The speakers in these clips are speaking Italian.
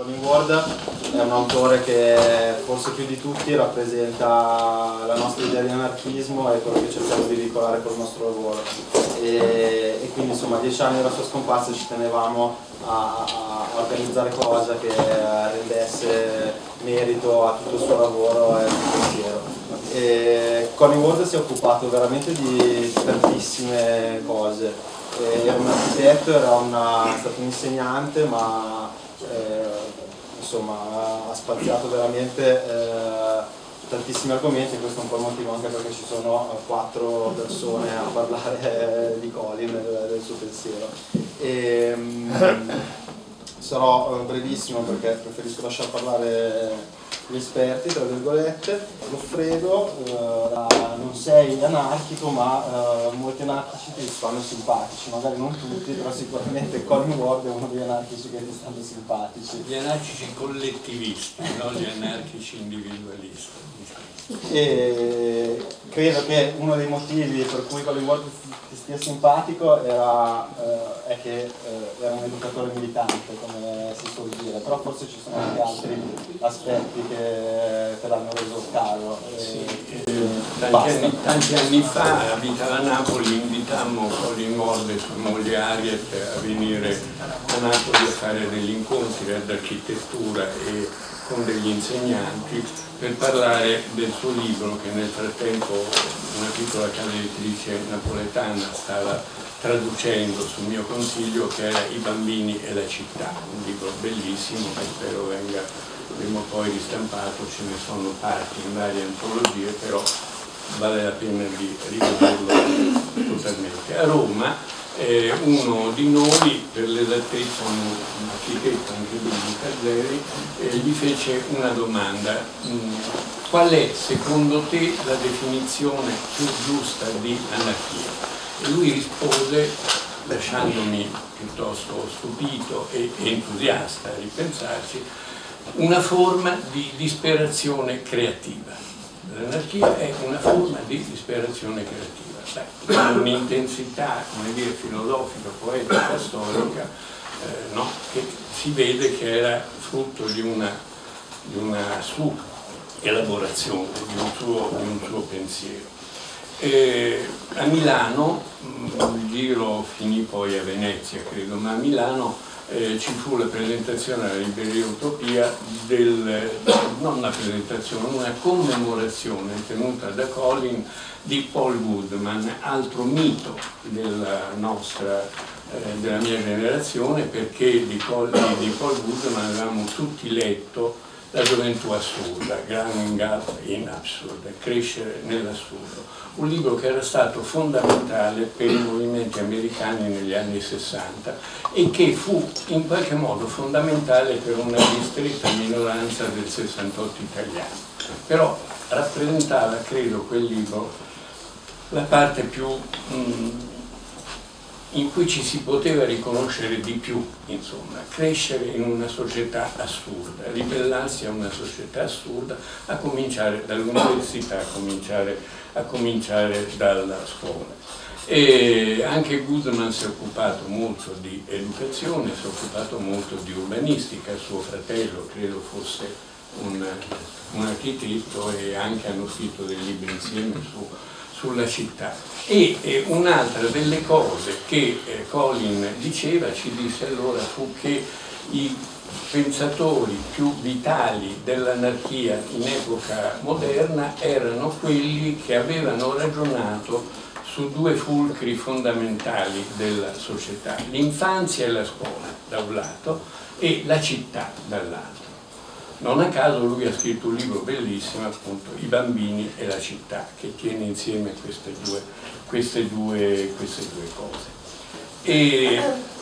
Colin Ward è un autore che forse più di tutti rappresenta la nostra idea di anarchismo e quello che cerchiamo di veicolare col nostro lavoro. E quindi insomma a 10 anni dalla sua scomparsa ci tenevamo a organizzare qualcosa che rendesse merito a tutto il suo lavoro e al suo pensiero. Colin Ward si è occupato veramente di tantissime cose. Era un architetto, è stato un insegnante, ma insomma ha spaziato veramente tantissimi argomenti. Questo è un po' il motivo anche perché ci sono 4 persone a parlare di Colin, del suo pensiero. Sarò brevissimo perché preferisco lasciare parlare gli esperti, tra virgolette. Goffredo, non sei anarchico, ma molti anarchici ti stanno simpatici, magari non tutti, però sicuramente Colin Ward è uno degli anarchici che ti stanno simpatici. Gli anarchici collettivisti, non gli anarchici individualisti. E credo che uno dei motivi per cui Colin Ward ti stia simpatico è che era un educatore militante, come si suol dire, però forse ci sono anche altri aspetti che te l'hanno reso caro. Tanti anni fa abitava a Napoli, invitammo Colin Ward e sua moglie Harriet a venire a Napoli a fare degli incontri d'architettura e con degli insegnanti per parlare del suo libro che nel frattempo una piccola casa editrice napoletana stava traducendo sul mio consiglio, che era I bambini e la città, un libro bellissimo che spero venga prima o poi ristampato. Ce ne sono parti in varie antologie, però vale la pena di rivederlo totalmente. A Roma uno di noi, per l'esattezza un architetto anche lui di Caselli, gli fece una domanda: qual è secondo te la definizione più giusta di anarchia? E lui rispose, lasciandomi piuttosto stupito e entusiasta a ripensarci: una forma di disperazione creativa. L'anarchia è una forma di disperazione creativa. Un'intensità, come dire, filosofica, poetica, storica, no? Che si vede che era frutto di una sua elaborazione, di un suo pensiero. A Milano, il giro finì poi a Venezia, credo, ma a Milano ci fu la presentazione alla Libreria Utopia non una presentazione, una commemorazione tenuta da Colin di Paul Goodman, altro mito della mia generazione, perché di Paul Goodman avevamo tutti letto La gioventù assurda, Growing Up in Absurd, Crescere nell'assurdo, un libro che era stato fondamentale per i movimenti americani negli anni 60 e che fu in qualche modo fondamentale per una ristretta minoranza del 68 italiano. Però rappresentava, credo, quel libro la parte più in cui ci si poteva riconoscere di più, insomma, crescere in una società assurda, ribellarsi a una società assurda, a cominciare dall'università, a cominciare dalla scuola. E anche Goodman si è occupato molto di educazione, si è occupato molto di urbanistica, suo fratello credo fosse un architetto e anche hanno scritto dei libri insieme sulla città. E un'altra delle cose che Colin diceva, ci disse allora, fu che i pensatori più vitali dell'anarchia in epoca moderna erano quelli che avevano ragionato su 2 fulcri fondamentali della società: l'infanzia e la scuola da un lato e la città dall'altro. Non a caso lui ha scritto un libro bellissimo, appunto, I bambini e la città, che tiene insieme queste due cose. E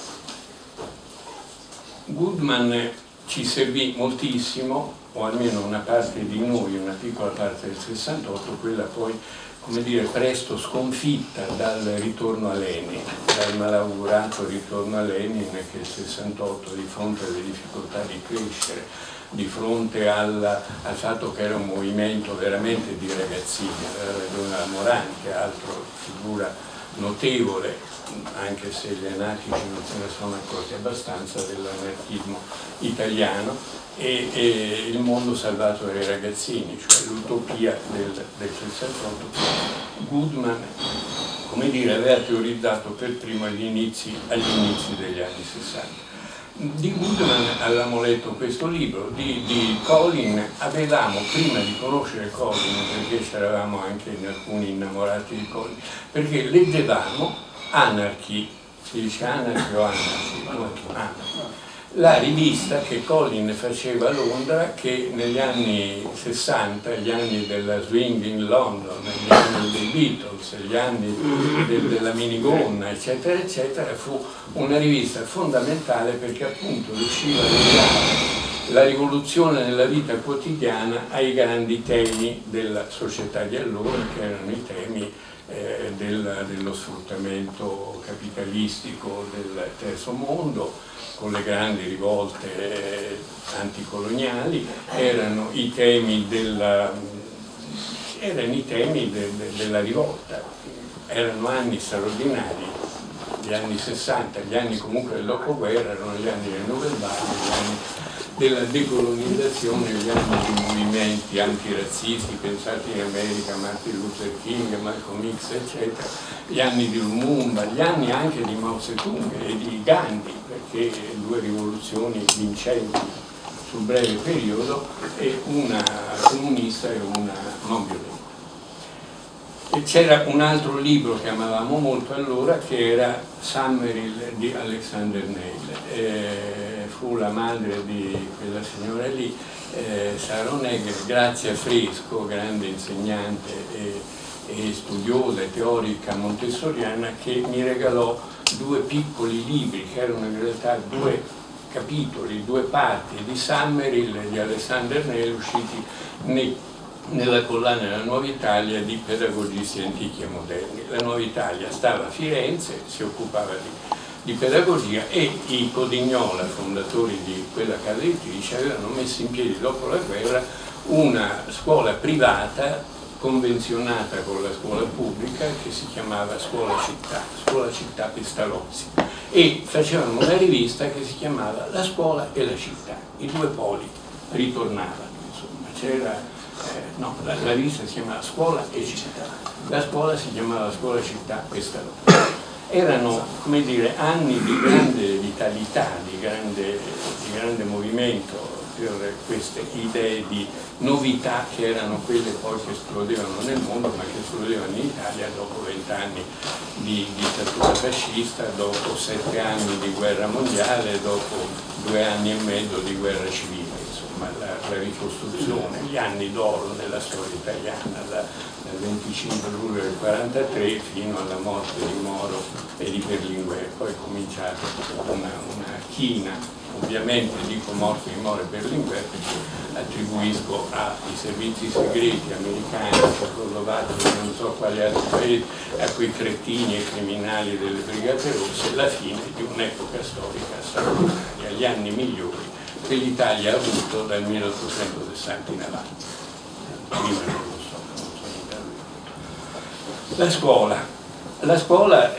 Goodman ci servì moltissimo, o almeno una parte di noi, una piccola parte del 68, quella poi, come dire, presto sconfitta dal ritorno a Lenin, dal malaugurato ritorno a Lenin, che il 68, di fronte alle difficoltà di crescere, di fronte al fatto che era un movimento veramente di ragazzini, aveva ragione la Morani, che altro figura notevole, anche se gli anarchici non se ne sono accorti abbastanza, dell'anarchismo italiano, e Il mondo salvato dai ragazzini, cioè l'utopia del 68. Goodman, come dire, aveva teorizzato per primo agli inizi degli anni 60. Di Goodman avevamo letto questo libro, di Colin avevamo, prima di conoscere Colin, perché c'eravamo anche in alcuni innamorati di Colin, perché leggevamo Anarchy, si dice Anarchy o Anarchy? Anarchy. La rivista che Colin faceva a Londra, che negli anni 60, gli anni della swing in London, gli anni dei Beatles, gli anni della minigonna, eccetera, eccetera, fu una rivista fondamentale perché appunto riusciva a legare la rivoluzione nella vita quotidiana ai grandi temi della società di allora, che erano i temi dello sfruttamento capitalistico del terzo mondo, con le grandi rivolte anticoloniali, erano i temi della rivolta. Erano anni straordinari, gli anni 60, gli anni comunque del dopoguerra, erano gli anni del Nouvelle Vague, gli anni della decolonizzazione, gli anni di movimenti antirazzisti, pensate in America, Martin Luther King, Malcolm X, eccetera, gli anni di Lumumba, gli anni anche di Mao Zedong e di Gandhi, perché due rivoluzioni vincenti sul breve periodo, e una comunista e una non violenta. E c'era un altro libro che amavamo molto allora, che era Summerhill di Alexander Neil. Fu la madre di quella signora lì, Sharon Egger, Grazia Fresco, grande insegnante e studiosa e teorica montessoriana, che mi regalò due piccoli libri che erano in realtà due capitoli, due parti di Summerhill di Alexander Neil, usciti nella collana della Nuova Italia di pedagogisti antichi e moderni. La Nuova Italia stava a Firenze, si occupava di pedagogia, e i Codignola, fondatori di quella casa editrice, avevano messo in piedi dopo la guerra una scuola privata convenzionata con la scuola pubblica che si chiamava Scuola Città Pestalozzi, e facevano una rivista che si chiamava La Scuola e la Città. I due poli ritornavano, insomma, c'era la rivista si chiamava Scuola e Città, la scuola si chiamava Scuola Città Pestalozzi. Erano, come dire, anni di grande vitalità, di grande movimento per queste idee di novità che erano quelle poi che esplodevano nel mondo, ma che esplodevano in Italia dopo 20 anni di dittatura fascista, dopo 7 anni di guerra mondiale, dopo 2 anni e mezzo di guerra civile. Insomma, la ricostruzione, gli anni d'oro nella storia italiana, dal 25 luglio del 43 fino alla morte di Moro e di Berlinguer. Poi è cominciata una china, ovviamente dico morte di Moro e Berlinguer perché attribuisco ai servizi segreti americani, cecoslovacchi e non so quali altri paesi, a quei cretini e criminali delle Brigate Rosse, la fine di un'epoca storica straordinaria, gli anni migliori che l'Italia ha avuto dal 1860 in avanti. Prima non lo so, non sono da lui. La scuola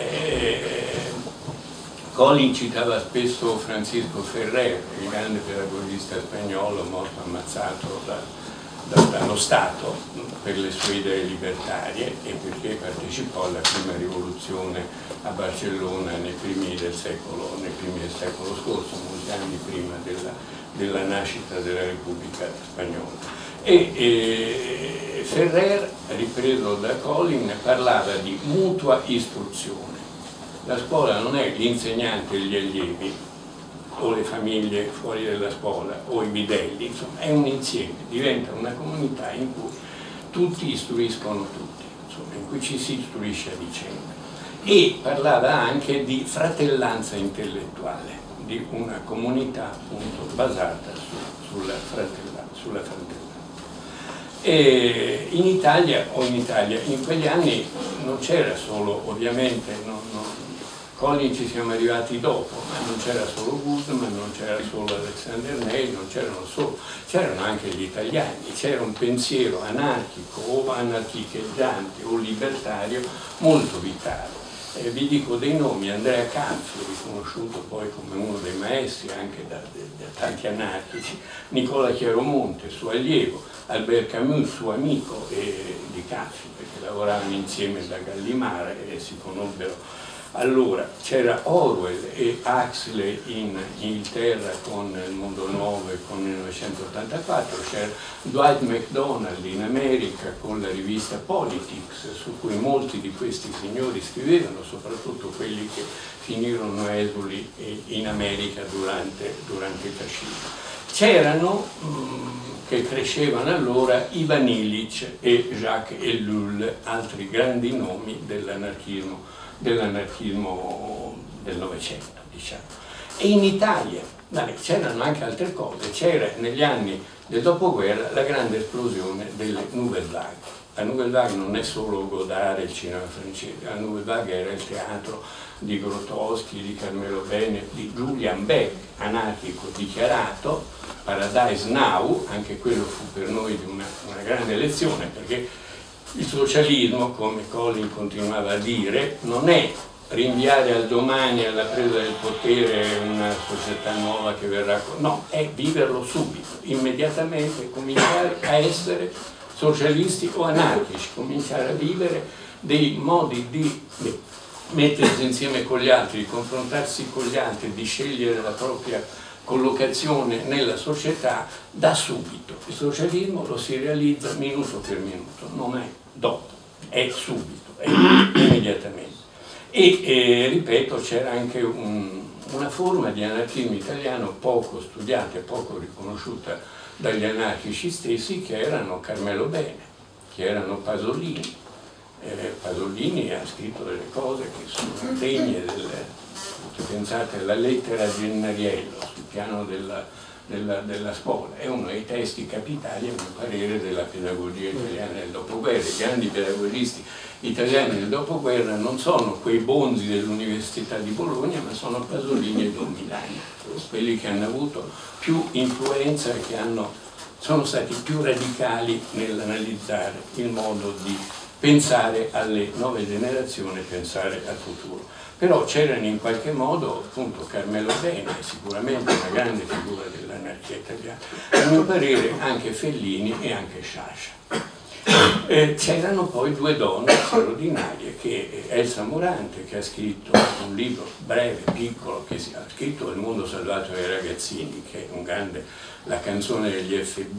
Colin citava spesso Francisco Ferrer, il grande pedagogista spagnolo morto ammazzato dallo Stato per le sue idee libertarie e perché partecipò alla prima rivoluzione a Barcellona nei primi del secolo scorso, molti anni prima della nascita della Repubblica Spagnola. E Ferrer, ripreso da Colin, parlava di mutua istruzione. La scuola non è l'insegnante e gli allievi, o le famiglie fuori dalla scuola, o i bidelli, insomma, è un insieme, diventa una comunità in cui tutti istruiscono tutti, insomma, in cui ci si istruisce a vicenda. E parlava anche di fratellanza intellettuale, di una comunità appunto basata sulla fratellanza. E in Italia, in quegli anni non c'era solo, ovviamente, Colin ci siamo arrivati dopo, ma non c'era solo Goodman, non c'era solo Alexander Neil, non c'erano solo, c'erano anche gli italiani, c'era un pensiero anarchico o anarchicheggiante o libertario molto vitale. Vi dico dei nomi: Andrea Canzio, riconosciuto poi come uno dei maestri anche da tanti anarchici, Nicola Chiaromonte, suo allievo, Albert Camus, suo amico di Canzio, perché lavoravano insieme da Gallimard e si conobbero. Allora c'era Orwell e Huxley in Inghilterra con Il Mondo Nuovo e con 1984, c'era Dwight MacDonald in America con la rivista Politics, su cui molti di questi signori scrivevano, soprattutto quelli che finirono esuli in America durante il fascismo. C'erano che crescevano allora Ivan Illich e Jacques Ellul, altri grandi nomi dell'anarchismo del Novecento, diciamo. E in Italia c'erano anche altre cose. C'era negli anni del dopoguerra la grande esplosione delle Nouvelle Vague. La Nouvelle Vague non è solo Godard e il cinema francese, la Nouvelle Vague era il teatro di Grotowski, di Carmelo Bene, di Julian Beck, anarchico dichiarato, Paradise Now, anche quello fu per noi una grande lezione, perché il socialismo, come Collin continuava a dire, non è rinviare al domani, alla presa del potere, una società nuova che verrà, no, è viverlo subito, immediatamente, cominciare a essere socialisti o anarchici, cominciare a vivere dei modi di mettersi insieme con gli altri, di confrontarsi con gli altri, di scegliere la propria collocazione nella società da subito. Il socialismo lo si realizza minuto per minuto, non è dopo, è subito, è immediatamente. E ripeto, c'era anche una forma di anarchismo italiano poco studiata e poco riconosciuta dagli anarchici stessi, che erano Carmelo Bene, che erano Pasolini. Pasolini ha scritto delle cose che sono degne pensate alla lettera a Gennariello sul piano della scuola, è uno dei testi capitali, a mio parere, della pedagogia italiana del dopoguerra. I grandi pedagogisti italiani del dopoguerra non sono quei bonzi dell'Università di Bologna, ma sono Pasolini e Don Milani, quelli che hanno avuto più influenza e che sono stati più radicali nell'analizzare il modo di pensare alle nuove generazioni, pensare al futuro. Però c'erano in qualche modo appunto Carmelo Bene, sicuramente una grande figura dell'anarchia italiana, a mio parere anche Fellini e anche Sciascia. C'erano poi due donne straordinarie, che Elsa Morante, che ha scritto un libro breve, piccolo, che ha scritto Il mondo salvato dai ragazzini, che è un grande, la canzone degli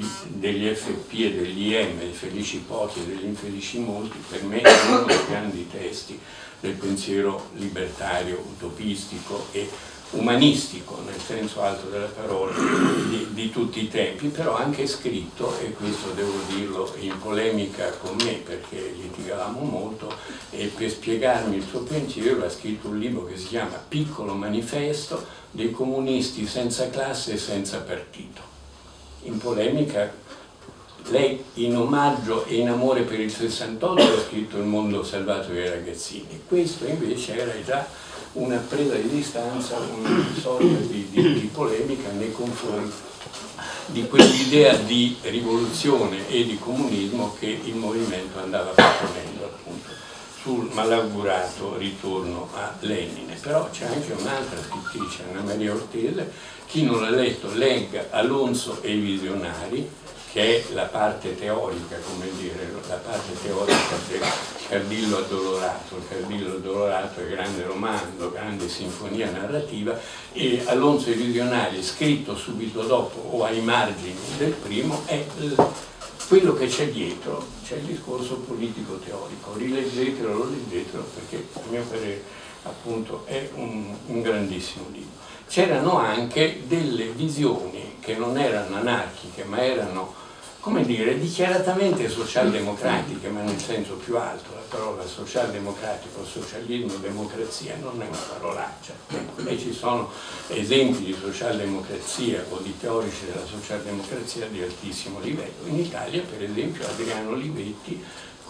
FP e degli IM, dei felici pochi e degli infelici molti, per me è uno dei grandi testi del pensiero libertario, utopistico e umanistico, nel senso alto della parola, di tutti i tempi, però anche scritto, e questo devo dirlo in polemica con me perché litigavamo molto, e per spiegarmi il suo pensiero ha scritto un libro che si chiama Piccolo manifesto dei comunisti senza classe e senza partito. In polemica, lei in omaggio e in amore per il 68 ha scritto Il mondo salvato dai ragazzini. Questo invece era già una presa di distanza, una sorta di polemica nei confronti di quell'idea di rivoluzione e di comunismo che il movimento andava proponendo appunto sul malaugurato ritorno a Lenin. Però c'è anche un'altra scrittrice, Anna Maria Ortese, chi non l'ha letto legga Alonso e i visionari, che è la parte teorica, come dire, la parte teorica del Cardillo Addolorato. Il Cardillo Addolorato è grande romanzo, grande sinfonia narrativa, e Alonso e i visionari, scritto subito dopo o ai margini del primo, è quello che c'è dietro, c'è il discorso politico teorico. Rileggetelo, lo leggetelo, perché a mio parere appunto è un grandissimo libro. C'erano anche delle visioni che non erano anarchiche, ma erano, come dire, dichiaratamente socialdemocratiche, ma nel senso più alto. La parola socialdemocratico, socialismo, democrazia non è una parolaccia. E ci sono esempi di socialdemocrazia o di teorici della socialdemocrazia di altissimo livello. In Italia, per esempio, Adriano Olivetti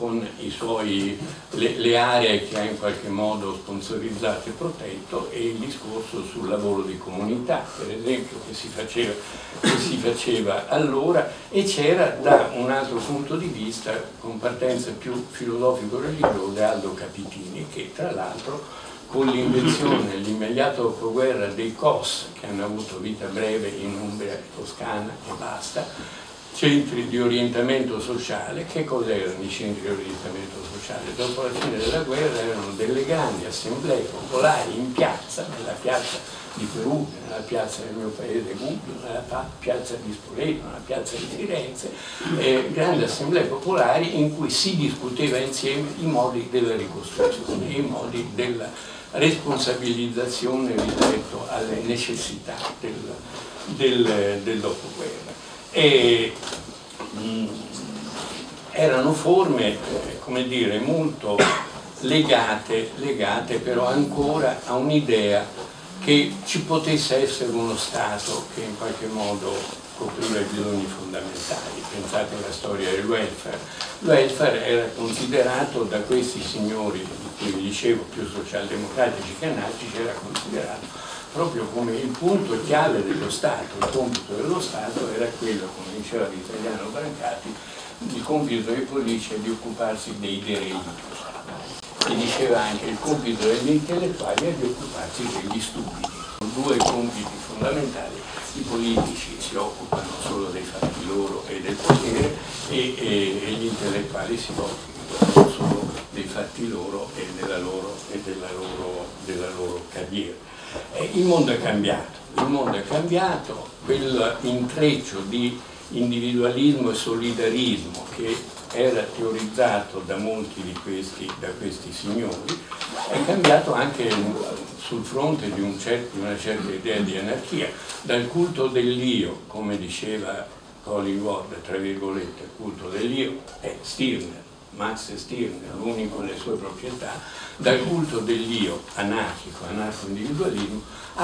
con le aree che ha in qualche modo sponsorizzato e protetto, e il discorso sul lavoro di comunità, per esempio, che si faceva allora, e c'era da un altro punto di vista, con partenza più filosofico-religiosa, Aldo Capitini, che tra l'altro con l'invenzione nell'immediato dopoguerra dei COS, che hanno avuto vita breve in Umbria e Toscana e basta, centri di orientamento sociale. Che cos'erano i centri di orientamento sociale? Dopo la fine della guerra erano delle grandi assemblee popolari in piazza, nella piazza di Perugia, nella piazza del mio paese Gubbio, nella piazza di Spoleto, nella piazza di Firenze, grandi assemblee popolari in cui si discuteva insieme i modi della ricostruzione, i modi della responsabilizzazione rispetto alle necessità del dopoguerra. E erano forme, come dire, molto legate però ancora a un'idea che ci potesse essere uno Stato che in qualche modo copriva i bisogni fondamentali. Pensate alla storia del welfare. Il welfare era considerato da questi signori, di cui vi dicevo, più socialdemocratici che anarchici, era considerato proprio come il punto chiave dello Stato. Il compito dello Stato era quello, come diceva l'italiano Brancati, il compito dei politici è di occuparsi dei derelitti. E diceva anche il compito degli intellettuali è di occuparsi degli stupidi. Sono due compiti fondamentali. I politici si occupano solo dei fatti loro e del potere, e gli intellettuali si occupano solo dei fatti loro e della loro carriera. Il mondo è cambiato, quel intreccio di individualismo e solidarismo che era teorizzato da molti da questi signori, è cambiato anche sul fronte di una certa idea di anarchia, dal culto dell'io, come diceva Colin Ward, tra virgolette, il culto dell'io è Stirner, Max Stirner, l'unico nelle sue proprietà, dal culto dell'io anarchico, anarco-individualismo,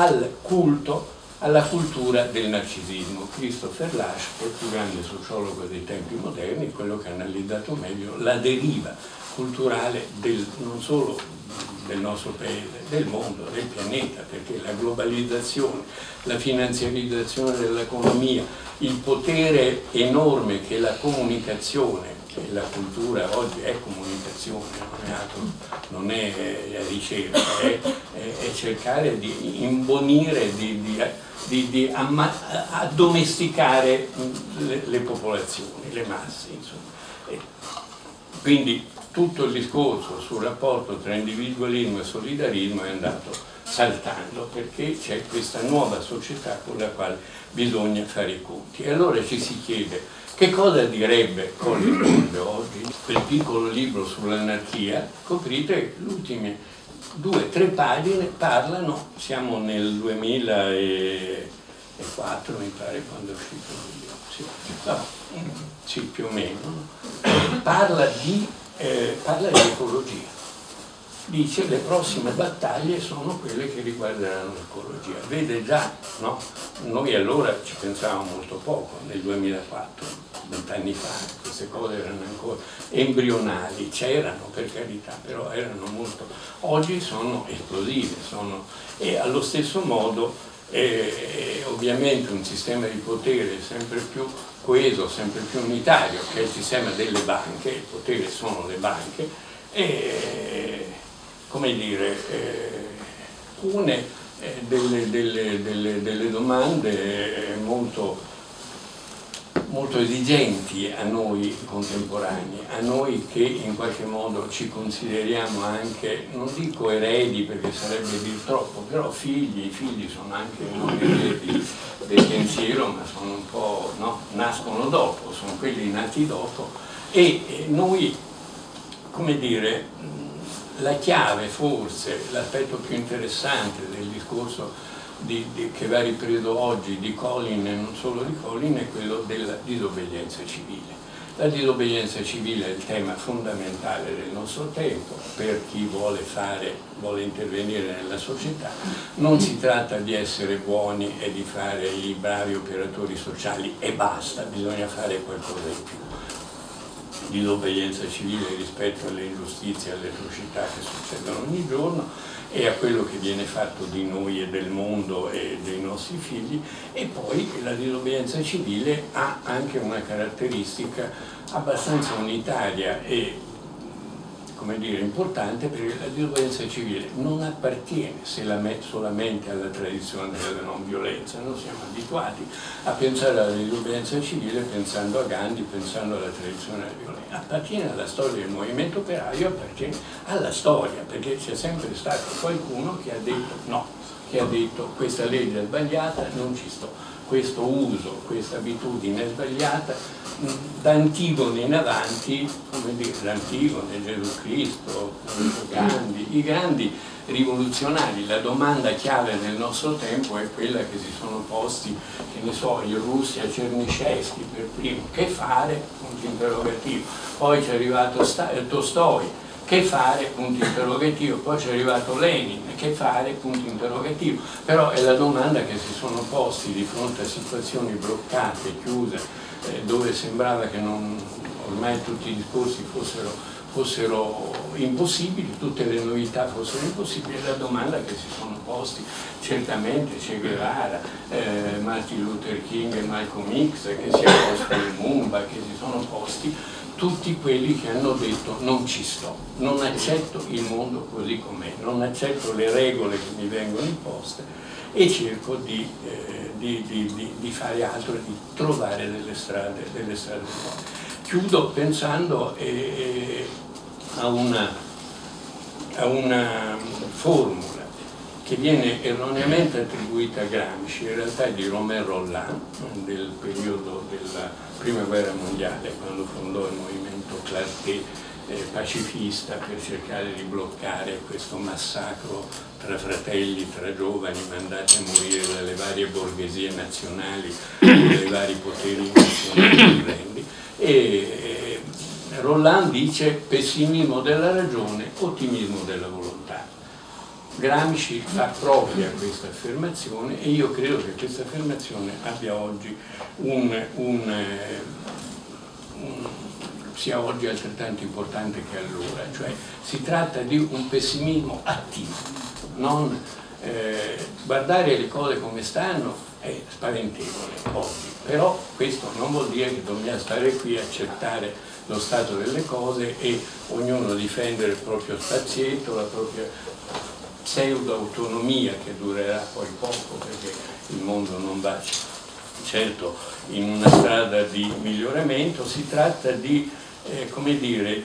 alla cultura del narcisismo. Christopher Lasch, che è il più grande sociologo dei tempi moderni, quello che ha analizzato meglio la deriva culturale non solo del nostro paese, del mondo, del pianeta, perché la globalizzazione, la finanziarizzazione dell'economia, il potere enorme che la comunicazione, che la cultura oggi è comunicazione, non è ricerca, è cercare di imbonire, di addomesticare le popolazioni, le masse, insomma. Quindi tutto il discorso sul rapporto tra individualismo e solidarismo è andato saltando, perché c'è questa nuova società con la quale bisogna fare i conti. E allora ci si chiede: che cosa direbbe Colin Ward oggi? Quel piccolo libro sull'anarchia, scoprite, le ultime 2-3 pagine parlano, siamo nel 2004 mi pare quando è uscito il libro, sì, più o meno, parla di ecologia. Dice le prossime battaglie sono quelle che riguarderanno l'ecologia. Vede già, no? Noi allora ci pensavamo molto poco, nel 2004, 20 anni fa, queste cose erano ancora embrionali, c'erano per carità, però erano molto... Oggi sono esplosive, e allo stesso modo ovviamente un sistema di potere sempre più coeso, sempre più unitario, che è il sistema delle banche, il potere sono le banche, come dire, pone delle domande molto esigenti a noi contemporanei, a noi che in qualche modo ci consideriamo anche, non dico eredi perché sarebbe dir troppo, però figli. I figli sono anche non eredi del pensiero, ma sono un po', no? Nascono dopo, sono quelli nati dopo, e noi, come dire, la chiave, forse l'aspetto più interessante del discorso che va ripreso oggi di Colin e non solo di Colin, è quello della disobbedienza civile. La disobbedienza civile è il tema fondamentale del nostro tempo per chi vuole intervenire nella società. Non si tratta di essere buoni e di fare i bravi operatori sociali e basta, bisogna fare qualcosa di più. disobbedienza civile rispetto alle ingiustizie e alle atrocità che succedono ogni giorno e a quello che viene fatto di noi e del mondo e dei nostri figli. E poi la disobbedienza civile ha anche una caratteristica abbastanza unitaria e, come dire, importante, perché la disobbedienza civile non appartiene solamente alla tradizione della non violenza. Noi siamo abituati a pensare alla disobbedienza civile pensando a Gandhi, pensando alla tradizione della violenza. Appartiene alla storia del movimento operaio, appartiene alla storia, perché c'è sempre stato qualcuno che ha detto no, che ha detto questa legge è sbagliata, non ci sto, questo uso, questa abitudine è sbagliata. Da Antigone in avanti, come dire, da Antigone, Gesù Cristo, Gandhi, i grandi rivoluzionari, la domanda chiave nel nostro tempo è quella che si sono posti, che ne so, in Russia Chernyshevsky per primo, che fare? Punto interrogativo. Poi c'è arrivato Tolstoi, che fare? Punto interrogativo. Poi c'è arrivato Lenin, che fare? Punto interrogativo. Però è la domanda che si sono posti di fronte a situazioni bloccate, chiuse, dove sembrava che ormai tutti i discorsi fossero impossibili, tutte le novità fossero impossibili. È la domanda che si sono posti certamente Che Guevara, Martin Luther King e Malcolm X, che si è posto Lumumba, che si sono posti tutti quelli che hanno detto non ci sto, non accetto il mondo così com'è, non accetto le regole che mi vengono imposte e cerco di fare altro e di trovare delle strade nuove. Chiudo pensando a una formula che viene erroneamente attribuita a Gramsci, in realtà è di Romain Rolland, del periodo della Prima Guerra Mondiale, quando fondò il movimento Clarté pacifista per cercare di bloccare questo massacro tra fratelli, tra giovani mandati a morire dalle varie borghesie nazionali, dai vari poteri nazionali orrendi. E Rolland dice pessimismo della ragione, ottimismo della volontà. Gramsci fa propria questa affermazione e io credo che questa affermazione abbia oggi sia oggi altrettanto importante che allora, cioè si tratta di un pessimismo attivo, non guardare le cose come stanno è spaventevole oggi, però questo non vuol dire che dobbiamo stare qui a accettare lo stato delle cose e ognuno difendere il proprio spazietto, la propria pseudo-autonomia che durerà poi poco perché il mondo non va certo in una strada di miglioramento. Si tratta di, come dire,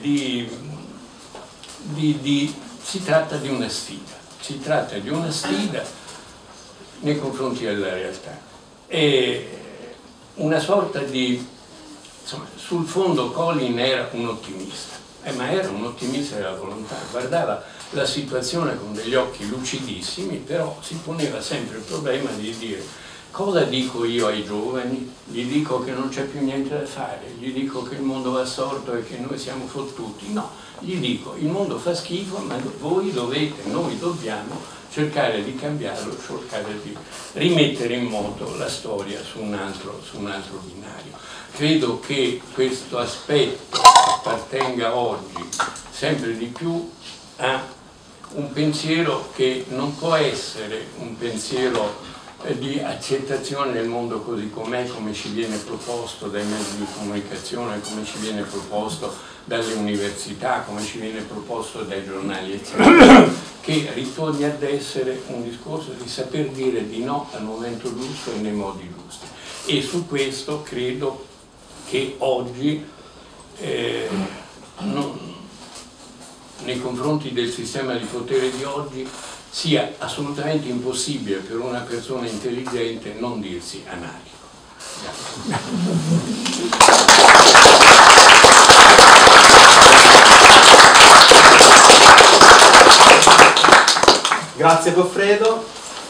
si tratta di una sfida nei confronti della realtà. E una sorta di, insomma, sul fondo Colin era un ottimista, ma era un ottimista della volontà, guardava la situazione con degli occhi lucidissimi, però si poneva sempre il problema di dire: cosa dico io ai giovani? Gli dico che non c'è più niente da fare, gli dico che il mondo va storto e che noi siamo fottuti? No, gli dico il mondo fa schifo, ma voi dovete, noi dobbiamo cercare di cambiarlo, cercare di rimettere in moto la storia su un altro binario. Credo che questo aspetto appartenga oggi sempre di più a un pensiero che non può essere un pensiero di accettazione del mondo così com'è, come ci viene proposto dai mezzi di comunicazione, come ci viene proposto dalle università, come ci viene proposto dai giornali, eccetera, che ritorni ad essere un discorso di saper dire di no al momento giusto e nei modi giusti. E su questo credo che oggi nei confronti del sistema di potere di oggi sia assolutamente impossibile per una persona intelligente non dirsi anarchico. Grazie Goffredo.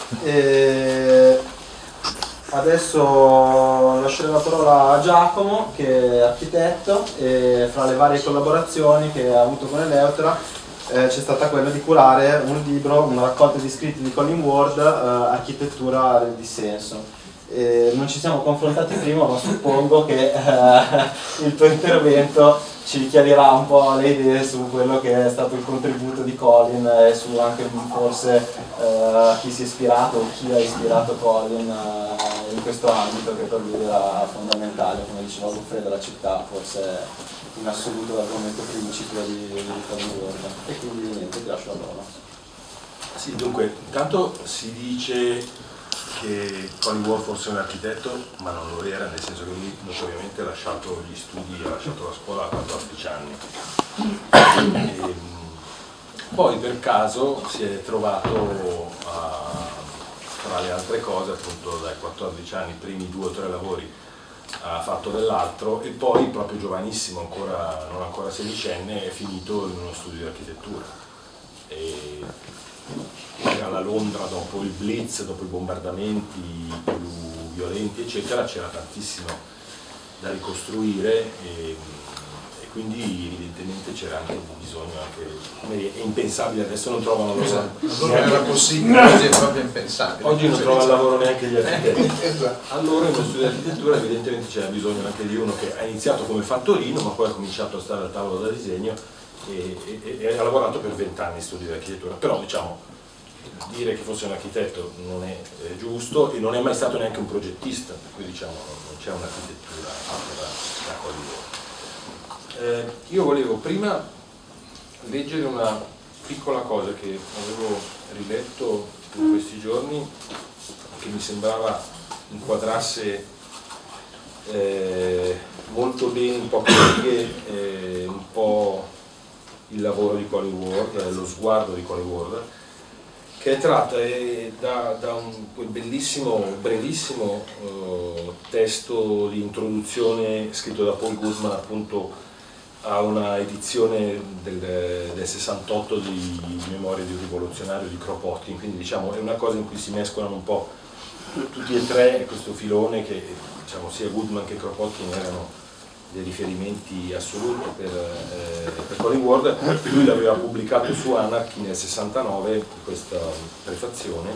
Adesso lascerò la parola a Giacomo, che è architetto, e fra le varie collaborazioni che ha avuto con Eleuthera c'è stata quella di curare un libro, una raccolta di scritti di Colin Ward, Architettura del dissenso. Non ci siamo confrontati prima, ma suppongo che il tuo intervento ci chiarirà un po' le idee su quello che è stato il contributo di Colin e su anche forse chi si è ispirato o chi ha ispirato Colin in questo ambito che per lui era fondamentale, come diceva Goffredo, la città forse in assoluto l'argomento principio di Colin Ward. E quindi niente, ti lascio la parola. Sì, dunque, intanto si dice che Colin Ward fosse un architetto, ma non lo era, nel senso che lui notoriamente ha lasciato gli studi, ha lasciato la scuola a 14 anni. E poi per caso si è trovato tra le altre cose, appunto dai 14 anni, i primi 2 o 3 lavori ha fatto dell'altro e poi proprio giovanissimo, non ancora sedicenne, è finito in uno studio di architettura. Alla Londra, dopo il Blitz, dopo i bombardamenti più violenti eccetera, c'era tantissimo da ricostruire e quindi evidentemente c'era anche bisogno, è impensabile, adesso non trovano lavoro. Non era possibile, oggi è proprio impensabile. Oggi non trovano lavoro neanche gli architetti. Esatto. Allora in uno studio di architettura evidentemente c'era bisogno anche di uno che ha iniziato come fattorino ma poi ha cominciato a stare al tavolo da disegno e ha lavorato per 20 anni in studio di architettura, però diciamo dire che fosse un architetto non è giusto e non è mai stato neanche un progettista, per cui diciamo non c'è un'architettura fatta da Colin. Io volevo prima leggere una piccola cosa che avevo riletto in questi giorni che mi sembrava inquadrasse molto bene, in poche righe, un po' il lavoro di Colin Ward, lo sguardo di Colin Ward, che è tratta da quel bellissimo, brevissimo testo di introduzione scritto da Paul Goodman appunto a una edizione del 68 di Memorie di un rivoluzionario di Kropotkin, quindi diciamo è una cosa in cui si mescolano un po' tutti e tre questo filone che diciamo sia Goodman che Kropotkin erano dei riferimenti assoluti per Colin Ward. Lui l'aveva pubblicato su Anarchy nel 69 questa prefazione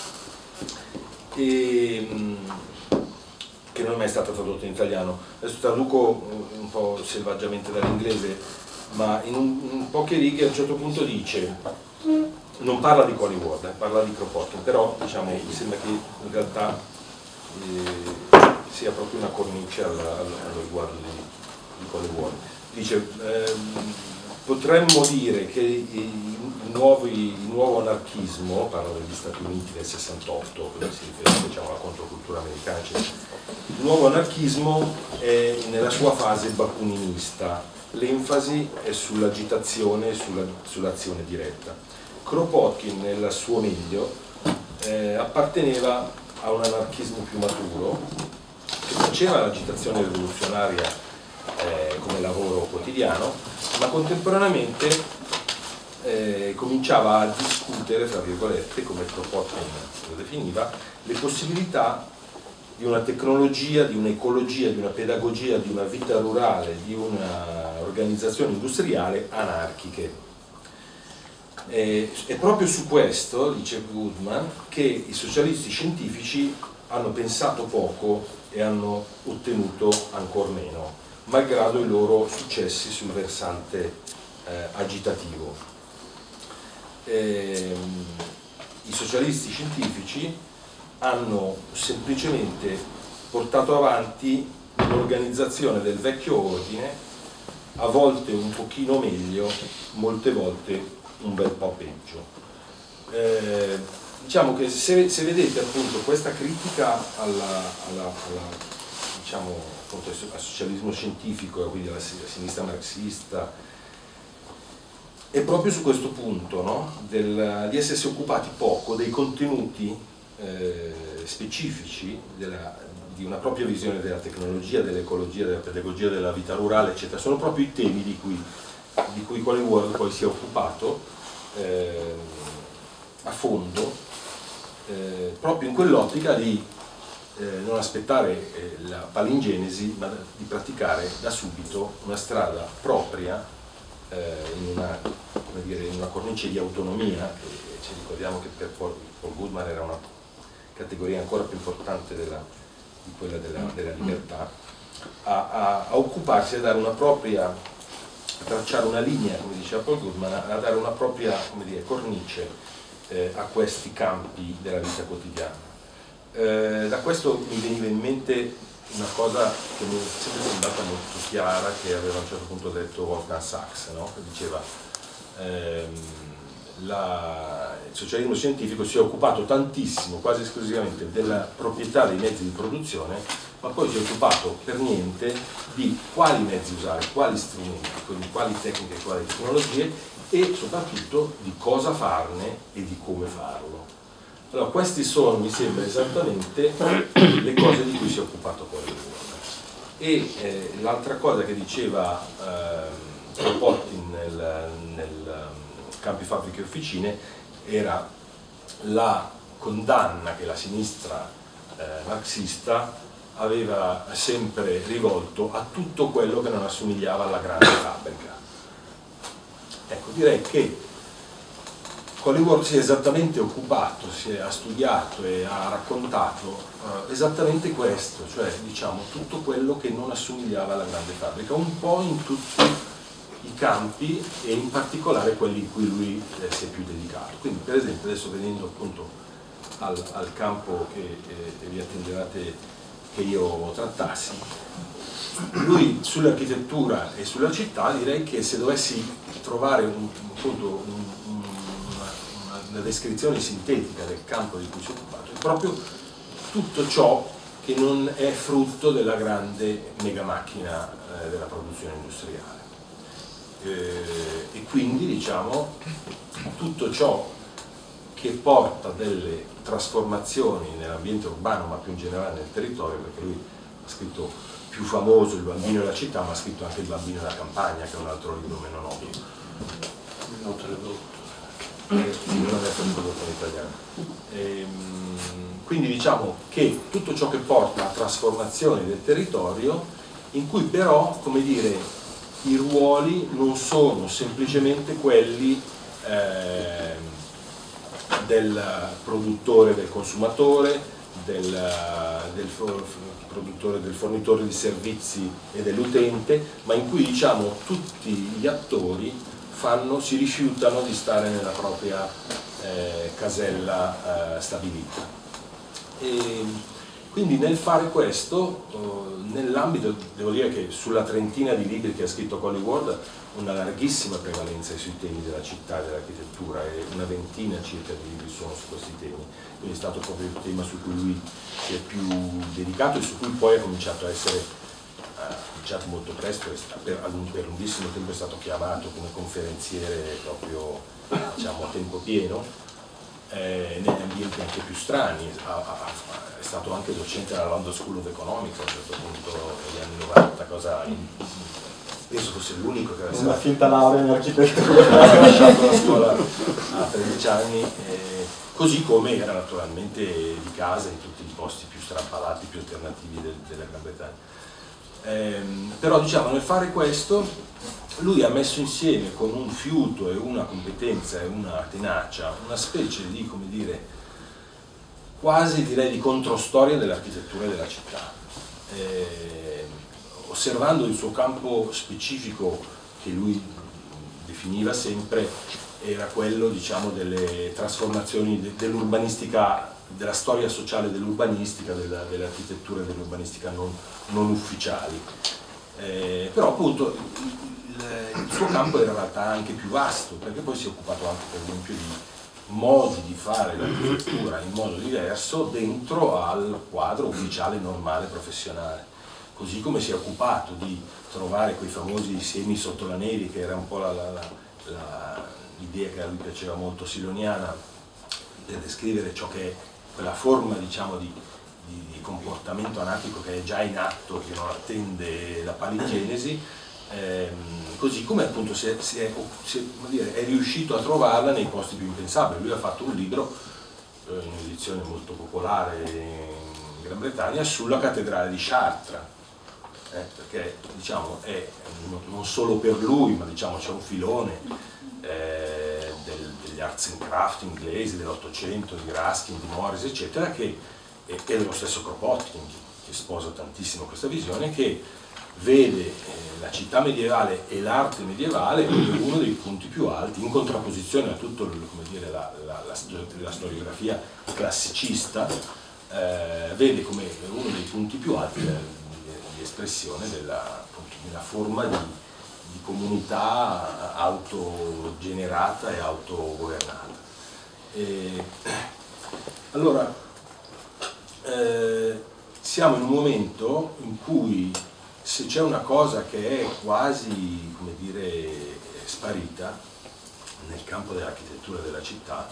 che non è mai stata tradotta in italiano. Adesso traduco un po' selvaggiamente dall'inglese, ma in poche righe a un certo punto dice, non parla di Colin Ward, parla di Kropotkin, però diciamo, mi sembra che in realtà sia proprio una cornice allo sguardo di Colin Ward. Dice, potremmo dire che il nuovo anarchismo, parla degli Stati Uniti del 68, si riferisce diciamo, alla controcultura americana, eccetera. Il nuovo anarchismo è nella sua fase bakuninista, l'enfasi è sull'agitazione e sull'azione diretta. Kropotkin nel suo meglio apparteneva a un anarchismo più maturo che faceva l'agitazione rivoluzionaria come lavoro quotidiano, ma contemporaneamente cominciava a discutere, tra virgolette, come Kropotkin lo definiva, le possibilità di una tecnologia, di un'ecologia, di una pedagogia, di una vita rurale, di un'organizzazione industriale anarchiche. È proprio su questo, dice Goodman, che i socialisti scientifici hanno pensato poco e hanno ottenuto ancor meno, malgrado i loro successi sul versante agitativo. I socialisti scientifici hanno semplicemente portato avanti l'organizzazione del vecchio ordine, a volte un pochino meglio, molte volte un bel po' peggio. Diciamo che se vedete appunto questa critica diciamo, appunto, al socialismo scientifico, quindi alla sinistra marxista, è proprio su questo punto, no? Di essersi occupati poco dei contenuti specifici di una propria visione della tecnologia, dell'ecologia, della pedagogia, della vita rurale, eccetera. Sono proprio i temi di cui Colin Ward poi si è occupato a fondo, proprio in quell'ottica di non aspettare la palingenesi, ma di praticare da subito una strada propria in una cornice di autonomia, che ci ricordiamo che per Paul Goodman era una categoria ancora più importante di quella della libertà, a occuparsi, a dare una propria, a tracciare una linea, come diceva Paul Goodman, a dare una propria, come dire, cornice a questi campi della vita quotidiana. Da questo mi veniva in mente una cosa che mi è sempre sembrata molto chiara, che aveva a un certo punto detto Wolfgang Sachs, no? Che diceva il socialismo scientifico si è occupato tantissimo, quasi esclusivamente, della proprietà dei mezzi di produzione, ma poi si è occupato per niente di quali mezzi usare, quali strumenti, quindi quali tecniche, quali tecnologie, e soprattutto di cosa farne e di come farlo. Allora, questi sono, mi sembra, esattamente le cose di cui si è occupato Colli Ward. E l'altra cosa che diceva Kropotkin nel Campi, Fabbriche e Officine era la condanna che la sinistra marxista aveva sempre rivolto a tutto quello che non assomigliava alla grande fabbrica. Ecco, direi che Colli Ward si è esattamente occupato, ha studiato e ha raccontato esattamente questo, cioè diciamo tutto quello che non assomigliava alla grande fabbrica, un po' in tutti i campi e in particolare quelli in cui lui si è più dedicato. Quindi per esempio, adesso venendo appunto al campo che vi attendevate che io trattassi, lui sull'architettura e sulla città, direi che se dovessi trovare una descrizione sintetica del campo di cui si è occupato, è proprio tutto ciò che non è frutto della grande mega macchina della produzione industriale. E quindi diciamo tutto ciò che porta delle trasformazioni nell'ambiente urbano, ma più in generale nel territorio, perché lui ha scritto, più famoso, Il bambino e la città, ma ha scritto anche Il bambino e la campagna, che è un altro libro meno noto. Non tradotto. Sì, non è stato tradotto in italiano. Quindi diciamo che tutto ciò che porta a trasformazioni del territorio, in cui però, come dire, i ruoli non sono semplicemente quelli del produttore, del consumatore, del fornitore di servizi e dell'utente, ma in cui diciamo tutti gli attori si rifiutano di stare nella propria casella stabilita. E quindi nel fare questo, nell'ambito, devo dire che sulla trentina di libri che ha scritto Colli Ward, una larghissima prevalenza sui temi della città e dell'architettura, e una ventina circa di libri sono su questi temi, quindi è stato proprio il tema su cui lui si è più dedicato e su cui poi ha cominciato a essere molto presto, per lunghissimo tempo è stato chiamato come conferenziere proprio, diciamo, a tempo pieno, negli ambienti anche più strani. È stato anche docente alla London School of Economics a un certo punto negli anni 90, cosa penso fosse l'unico che aveva una finta laurea in architettura, ha lasciato la scuola a 13 anni, così come era naturalmente di casa in tutti i posti più strampalati, più alternativi della Gran Bretagna. Però diciamo, nel fare questo lui ha messo insieme con un fiuto e una competenza e una tenacia una specie di, come dire, quasi direi di controstoria dell'architettura della città, osservando il suo campo specifico che lui definiva sempre, era quello, diciamo, delle trasformazioni dell'urbanistica, della storia sociale dell'urbanistica, dell'architettura e dell'urbanistica non ufficiali. Però appunto il suo campo era in realtà anche più vasto, perché poi si è occupato anche per esempio di modi di fare l'architettura in modo diverso dentro al quadro ufficiale, normale, professionale. Così come si è occupato di trovare quei famosi semi sotto la neve, che era un po' l'idea che a lui piaceva molto siloniana, per descrivere ciò che è quella forma, diciamo, di comportamento anarchico che è già in atto, che non attende la paligenesi, così come appunto è riuscito a trovarla nei posti più impensabili. Lui ha fatto un libro in edizione molto popolare in Gran Bretagna sulla cattedrale di Chartres, perché diciamo è non solo per lui, ma diciamo c'è un filone degli degli arts and craft inglesi dell'Ottocento, di Ruskin, di Morris, eccetera, e dello stesso Kropotkin, che sposa tantissimo questa visione, che vede la città medievale e l'arte medievale come uno dei punti più alti, in contrapposizione a tutta la storiografia classicista, vede come uno dei punti più alti di espressione della forma di comunità autogenerata e autogovernata. Allora, siamo in un momento in cui, se c'è una cosa che è quasi, come dire, sparita nel campo dell'architettura della città,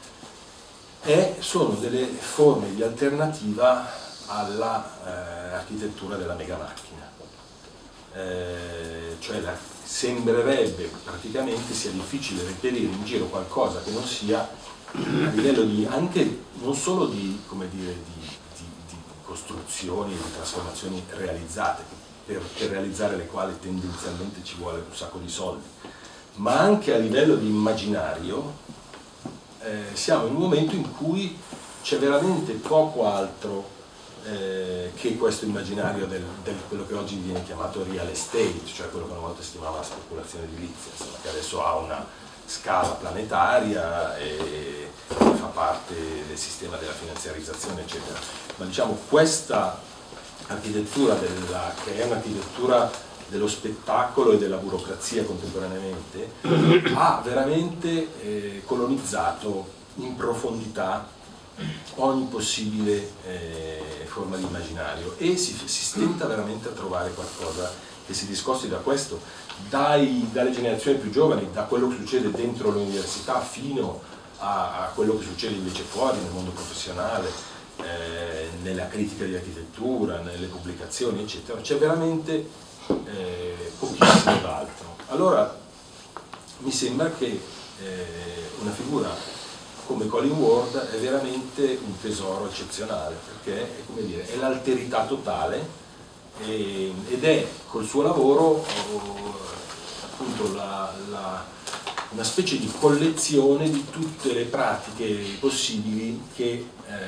sono delle forme di alternativa all'architettura della megamacchina. Cioè sembrerebbe praticamente sia difficile reperire in giro qualcosa che non sia a livello di, anche non solo di, come dire, di costruzioni, di trasformazioni realizzate, per realizzare le quali tendenzialmente ci vuole un sacco di soldi, ma anche a livello di immaginario. Siamo in un momento in cui c'è veramente poco altro che questo immaginario del quello che oggi viene chiamato real estate, cioè quello che una volta si chiamava la speculazione edilizia, insomma, che adesso ha una scala planetaria e fa parte del sistema della finanziarizzazione, eccetera. Ma diciamo questa architettura che è un'architettura dello spettacolo e della burocrazia contemporaneamente, ha veramente colonizzato in profondità ogni possibile forma di immaginario, e si stenta veramente a trovare qualcosa che si discosti da questo, dalle generazioni più giovani, da quello che succede dentro l'università fino a quello che succede invece fuori nel mondo professionale, nella critica di architettura, nelle pubblicazioni, eccetera. C'è veramente pochissimo d'altro. Allora mi sembra che una figura come Colin Ward è veramente un tesoro eccezionale, perché è, come dire, è l'alterità totale, ed è col suo lavoro appunto una specie di collezione di tutte le pratiche possibili che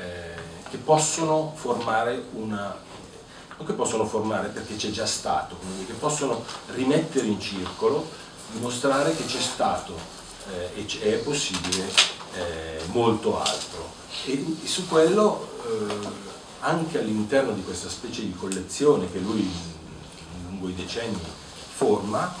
possono formare non che possono formare perché c'è già stato, quindi che possono rimettere in circolo, dimostrare che c'è stato e è possibile molto altro. E su quello, anche all'interno di questa specie di collezione che lui lungo i decenni forma,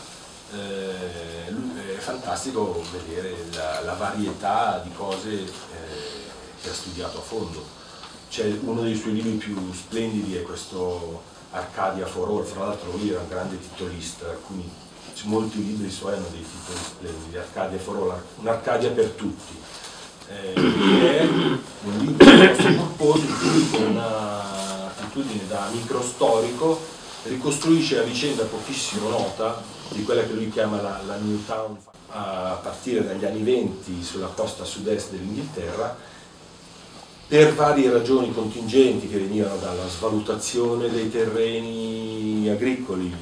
è fantastico vedere la varietà di cose che ha studiato a fondo. C'è uno dei suoi libri più splendidi, è questo Arcadia for All. Fra l'altro lui era un grande titolista, molti libri suoi hanno dei titoli splendidi. Arcadia for All, un'Arcadia per tutti, che è un libro molto corposo in cui, con un'attitudine da microstorico, ricostruisce la vicenda pochissimo nota di quella che lui chiama la New Town a partire dagli anni 20 sulla costa sud-est dell'Inghilterra, per varie ragioni contingenti che venivano dalla svalutazione dei terreni agricoli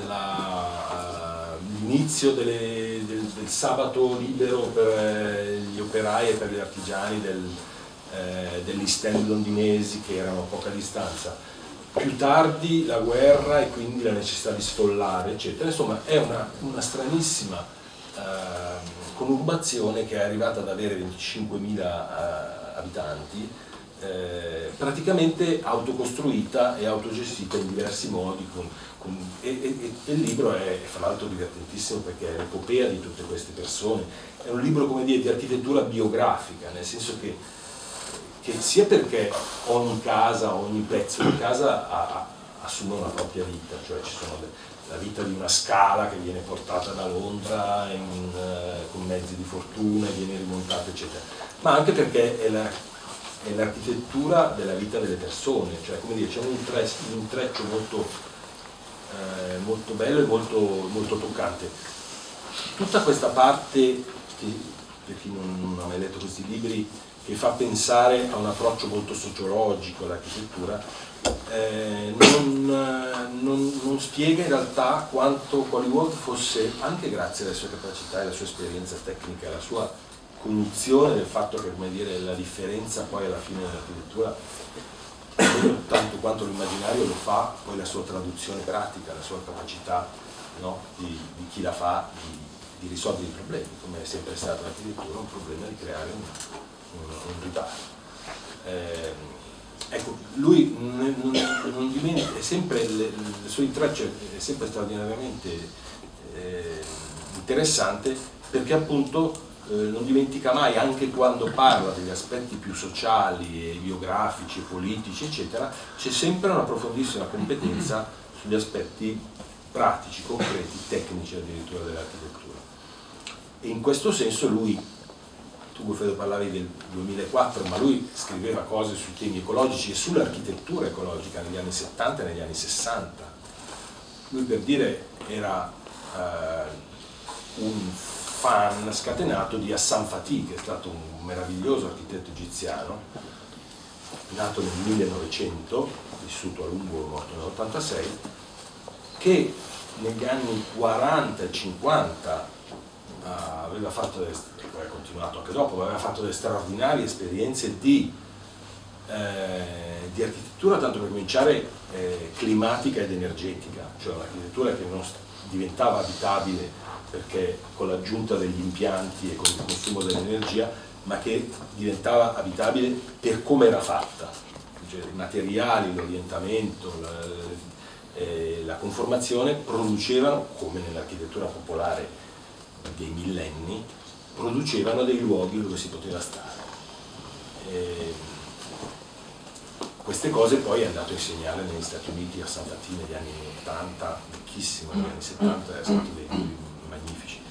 all'inizio del sabato libero per gli operai e per gli artigiani degli stand londinesi che erano a poca distanza, più tardi la guerra e quindi la necessità di sfollare, eccetera. Insomma, è una stranissima conurbazione che è arrivata ad avere 25.000 abitanti, praticamente autocostruita e autogestita in diversi modi, e il libro è fra l'altro divertentissimo perché è l'epopea di tutte queste persone. È un libro, come dire, di architettura biografica, nel senso che sia perché ogni casa, ogni pezzo di casa assume una propria vita, cioè ci sono la vita di una scala che viene portata da Londra con mezzi di fortuna e viene rimontata, eccetera, ma anche perché è l'architettura della vita delle persone, cioè, come dire, c'è un intreccio molto bello e molto toccante. Tutta questa parte, per chi non ha mai letto questi libri, che fa pensare a un approccio molto sociologico all'architettura, non spiega in realtà quanto Colin Ward fosse, anche grazie alle sue capacità e alla sua esperienza tecnica, alla sua cognizione del fatto che, come dire, la differenza poi alla fine dell'architettura, tanto quanto l'immaginario lo fa poi la sua traduzione pratica, la sua capacità, no, di chi la fa di risolvere i problemi, come è sempre stata l'architettura, un problema di creare un riparo. Ecco, lui non dimentica, è sempre, le sue intrecce è sempre straordinariamente interessante, perché appunto non dimentica mai, anche quando parla degli aspetti più sociali, biografici, politici, eccetera, c'è sempre una profondissima competenza sugli aspetti pratici, concreti, tecnici addirittura dell'architettura. E in questo senso lui, tu Goffredo parlavi del 2004, ma lui scriveva cose sui temi ecologici e sull'architettura ecologica negli anni 70 e negli anni 60. Lui, per dire, era un fan scatenato di Hassan Fatih, che è stato un meraviglioso architetto egiziano, nato nel 1900, vissuto a lungo, morto nell'86, che negli anni 40 e 50 aveva fatto, poi ha continuato anche dopo, aveva fatto delle straordinarie esperienze di architettura, tanto per cominciare climatica ed energetica, cioè un'architettura che non diventava abitabile perché con l'aggiunta degli impianti e con il consumo dell'energia, ma che diventava abitabile per come era fatta, cioè i materiali, l'orientamento, la conformazione producevano, come nell'architettura popolare dei millenni, producevano dei luoghi dove si poteva stare. Queste cose poi è andato a insegnare negli Stati Uniti, a San Fatih negli anni 80, vecchissimo, negli anni 70, è stato dei magnifici.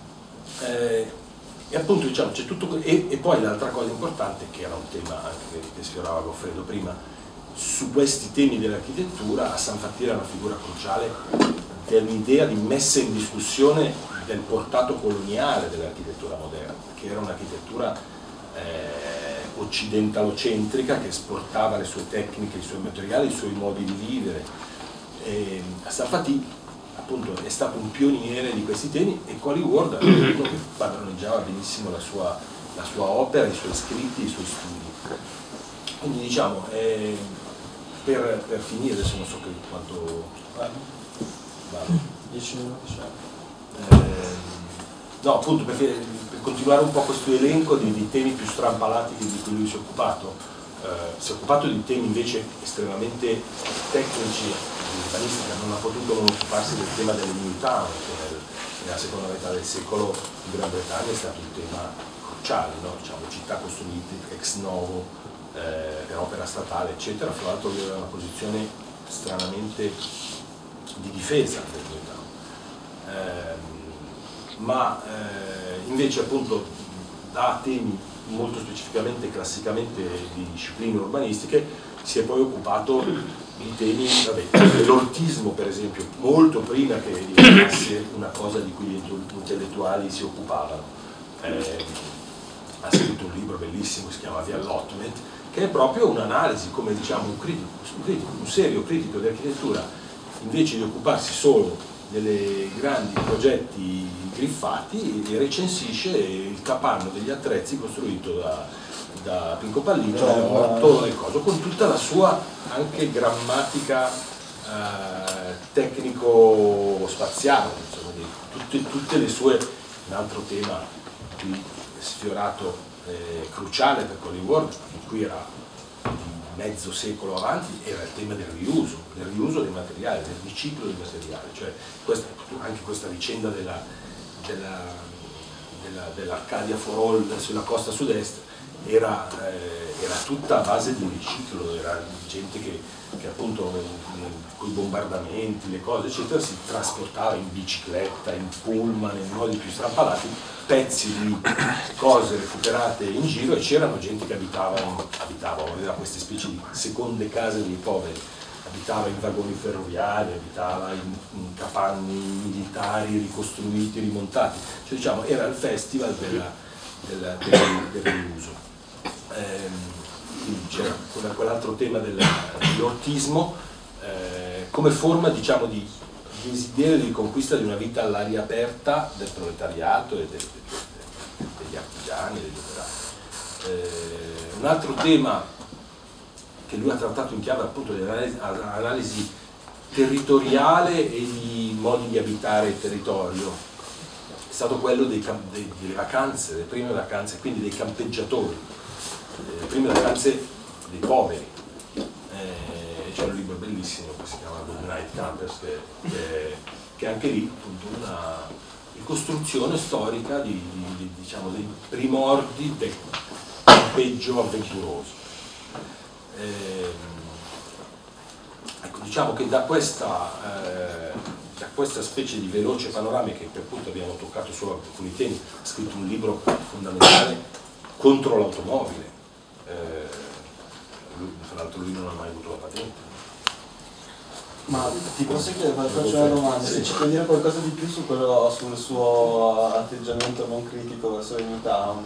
E appunto, diciamo, c'è tutto, e poi l'altra cosa importante, che era un tema anche che sfiorava Goffredo prima, su questi temi dell'architettura, a San Fatih era una figura cruciale dell'idea di messa in discussione del portato coloniale dell'architettura moderna, che era un'architettura occidentalocentrica che esportava le sue tecniche, i suoi materiali, i suoi modi di vivere. A San Fatih appunto è stato un pioniere di questi temi, e Collingwood è uno che padroneggiava benissimo la sua opera, i suoi scritti, i suoi studi. Quindi diciamo, per finire, adesso non so quanto vado. 10 minuti, no, appunto, perché per continuare un po' questo elenco di temi più strampalati di cui lui si è occupato, di temi invece estremamente tecnici di urbanistica. Non ha potuto non occuparsi del tema delle new town, che nella seconda metà del secolo in Gran Bretagna è stato un tema cruciale, no? Diciamo, città costruite ex novo per opera statale, eccetera. Fra l'altro lui aveva una posizione stranamente di difesa del new town. Ma invece appunto da temi molto specificamente e classicamente di discipline urbanistiche si è poi occupato di temi dell'ortismo, per esempio, molto prima che diventasse una cosa di cui gli intellettuali si occupavano. Ha scritto un libro bellissimo che si chiama The Allotment, che è proprio un'analisi, come diciamo un serio critico di architettura, invece di occuparsi solo dei grandi progetti griffati, e recensisce il capanno degli attrezzi costruito da Pinco Pallino, attorno al coso, con tutta la sua anche grammatica tecnico-spaziale, tutte le sue. Un altro tema qui sfiorato, cruciale per Collingwood, in cui era mezzo secolo avanti, era il tema del riuso dei materiali, del riciclo dei materiali. Cioè anche questa vicenda dell'Arcadia for All sulla costa sud-est era tutta a base di riciclo, era gente che appunto con i bombardamenti, le cose eccetera, si trasportava in bicicletta, in pullman, in modi più strampalati, pezzi di cose recuperate in giro, e c'erano gente che aveva queste specie di seconde case dei poveri, abitava in vagoni ferroviari, abitava in capanni militari ricostruiti, rimontati, cioè diciamo era il festival del riuso. Quindi c'era quell'altro tema dell'ortismo come forma, diciamo, di desiderio di conquista di una vita all'aria aperta del proletariato e degli artigiani e degli operai. Un altro tema che lui ha trattato in chiave appunto dell'analisi territoriale e di modi di abitare il territorio è stato quello delle vacanze, delle prime vacanze, quindi dei campeggiatori, le prime vacanze dei poveri. C'è un libro bellissimo che si chiama Good Night Campers, che è anche lì appunto una ricostruzione storica diciamo, dei primordi del campeggio avventuroso. Ecco, diciamo che da questa specie di veloce panoramica, che appunto abbiamo toccato solo alcuni temi, ha scritto un libro fondamentale contro l'automobile. Tra l'altro lui non ha mai avuto la patente. Ma ti posso chiedere, faccio una domanda, se ci puoi dire qualcosa di più su quello, sul suo atteggiamento non critico verso il Newtown?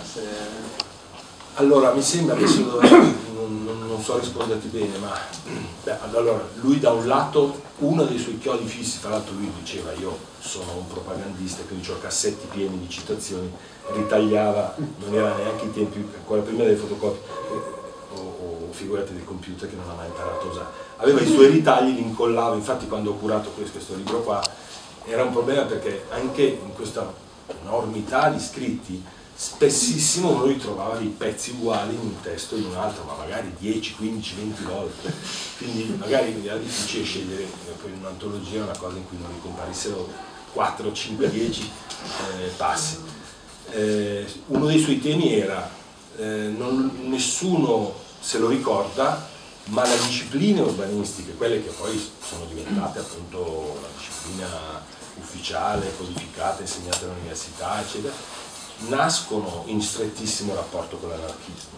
Allora, mi sembra che non so risponderti bene, ma allora, lui da un lato, uno dei suoi chiodi fissi, tra l'altro lui diceva io sono un propagandista, quindi ho cassetti pieni di citazioni, ritagliava, non era neanche i tempi, ancora prima delle fotocopie, o figurati del computer che non ha mai imparato a usare. Aveva i suoi ritagli, li incollava, infatti quando ho curato questo libro qua era un problema perché anche in questa enormità di scritti spessissimo uno ritrovava dei pezzi uguali in un testo e in un altro, ma magari 10, 15, 20 volte, quindi magari era difficile scegliere poi in un'antologia una cosa in cui non ricomparissero 4, 5, 10 passi. Uno dei suoi temi era nessuno se lo ricorda, ma le discipline urbanistiche, quelle che poi sono diventate appunto la disciplina ufficiale, codificata, insegnata all'università, eccetera, nascono in strettissimo rapporto con l'anarchismo.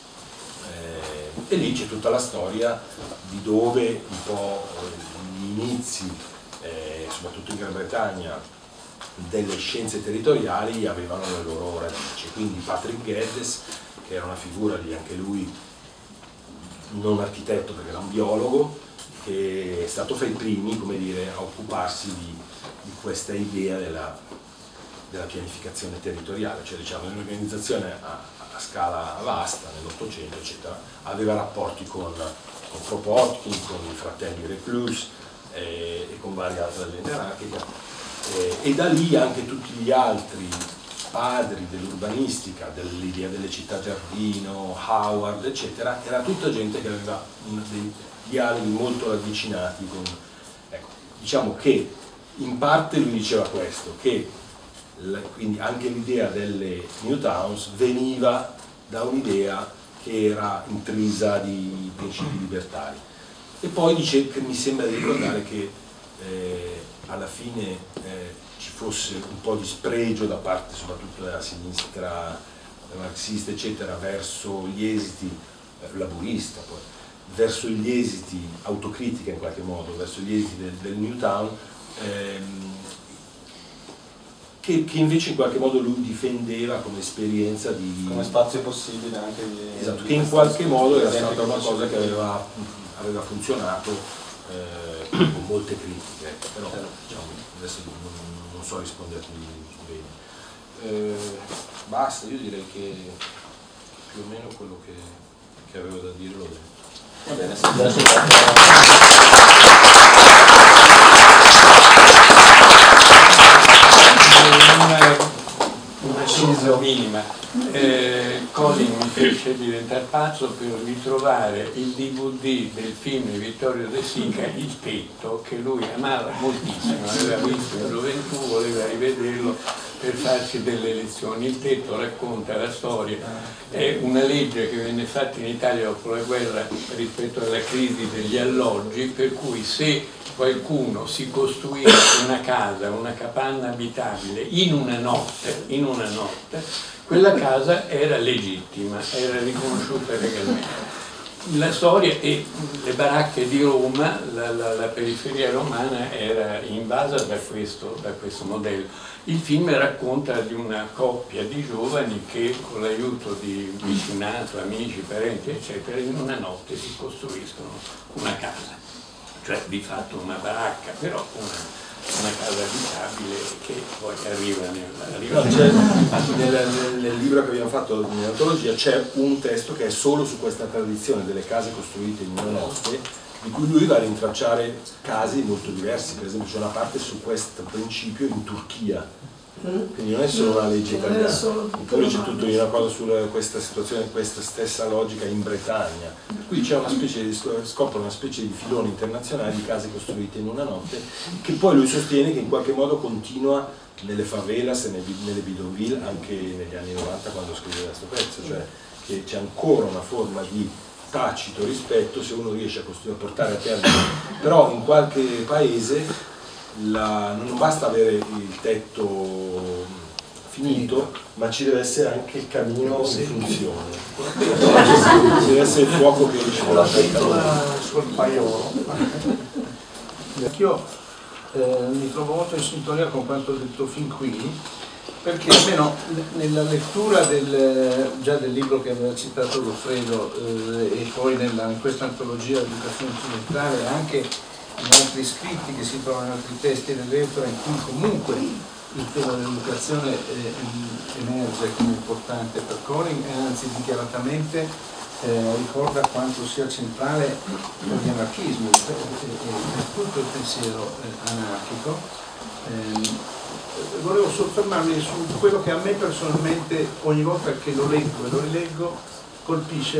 E lì c'è tutta la storia di dove un po' gli inizi, soprattutto in Gran Bretagna, delle scienze territoriali avevano le loro radici. Quindi Patrick Geddes, che era una figura di anche lui non architetto perché era un biologo, che è stato fra i primi, come dire, a occuparsi di questa idea della pianificazione territoriale, cioè diciamo un'organizzazione a scala vasta nell'Ottocento, eccetera, aveva rapporti con Kropotkin, con i fratelli Reclus e con varie altre gente anarchica, e da lì anche tutti gli altri padri dell'urbanistica, dell'idea delle città giardino, Howard, eccetera, era tutta gente che aveva dei dialoghi molto ravvicinati con, ecco, diciamo che in parte lui diceva questo, che quindi anche l'idea delle New Towns veniva da un'idea che era intrisa di principi libertari. E poi dice che mi sembra di ricordare che alla fine ci fosse un po' di spregio da parte soprattutto della sinistra marxista eccetera verso gli esiti laburista poi, verso gli esiti autocritica in qualche modo, verso gli esiti del Newtown, che invece in qualche modo lui difendeva come esperienza di... come spazio possibile anche di... Esatto, che in qualche modo era stata una cosa che aveva funzionato con molte critiche, però diciamo, adesso non so risponderti bene. Basta, io direi che più o meno quello che avevo da dire l'ho detto. Va bene, una precisione minima. Colin mi fece diventare pazzo per ritrovare il DVD del film di Vittorio De Sica, Il Tetto, che lui amava moltissimo, aveva visto in gioventù, voleva rivederlo per farci delle lezioni. Il Tetto racconta la storia, è una legge che venne fatta in Italia dopo la guerra rispetto alla crisi degli alloggi, per cui se qualcuno si costruiva una casa, una capanna abitabile in una notte, quella casa era legittima, era riconosciuta legalmente. La storia e le baracche di Roma, la periferia romana era invasa da questo modello. Il film racconta di una coppia di giovani che con l'aiuto di vicinato, amici, parenti eccetera in una notte si costruiscono una casa, cioè di fatto una baracca, però una casa abitabile che poi arriva nel libro che abbiamo fatto in antologia c'è un testo che è solo su questa tradizione delle case costruite in una notte, di cui lui va a rintracciare casi molto diversi. Per esempio c'è una parte su questo principio in Turchia, quindi non è solo una legge italiana, poi c'è tutto una cosa su questa situazione, questa stessa logica in Bretagna. Qui c'è una specie di, scopre una specie di filone internazionale di case costruite in una notte, che poi lui sostiene che in qualche modo continua nelle favelas e nelle bidonville anche negli anni 90, quando scriveva questo pezzo, cioè che c'è ancora una forma di tacito rispetto se uno riesce a portare a termine. Però in qualche paese non basta avere il tetto finito, ma ci deve essere anche il camino in funzione. Ci deve essere il fuoco che riesce a sul paiolo. Anch'io mi trovo molto in sintonia con quanto detto fin qui, perché almeno nella lettura già del libro che aveva citato Goffredo e poi in questa antologia di educazione occidentale e anche in altri scritti che si trovano in altri testi dell'Eutra, in cui comunque il tema dell'educazione emerge come importante per Coling e anzi dichiaratamente ricorda quanto sia centrale per gli anarchismi e per tutto il pensiero anarchico. Volevo soffermarmi su quello che a me personalmente ogni volta che lo leggo e lo rileggo colpisce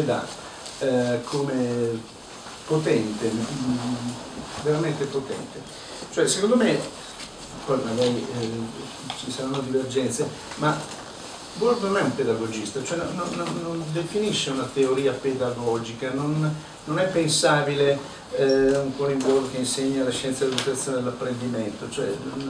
come potente, veramente potente. Cioè secondo me, poi magari ci saranno divergenze, ma Bohr non è un pedagogista, cioè non definisce una teoria pedagogica, non è pensabile un Colin Bohr che insegna la scienza dell'educazione e dell'apprendimento, cioè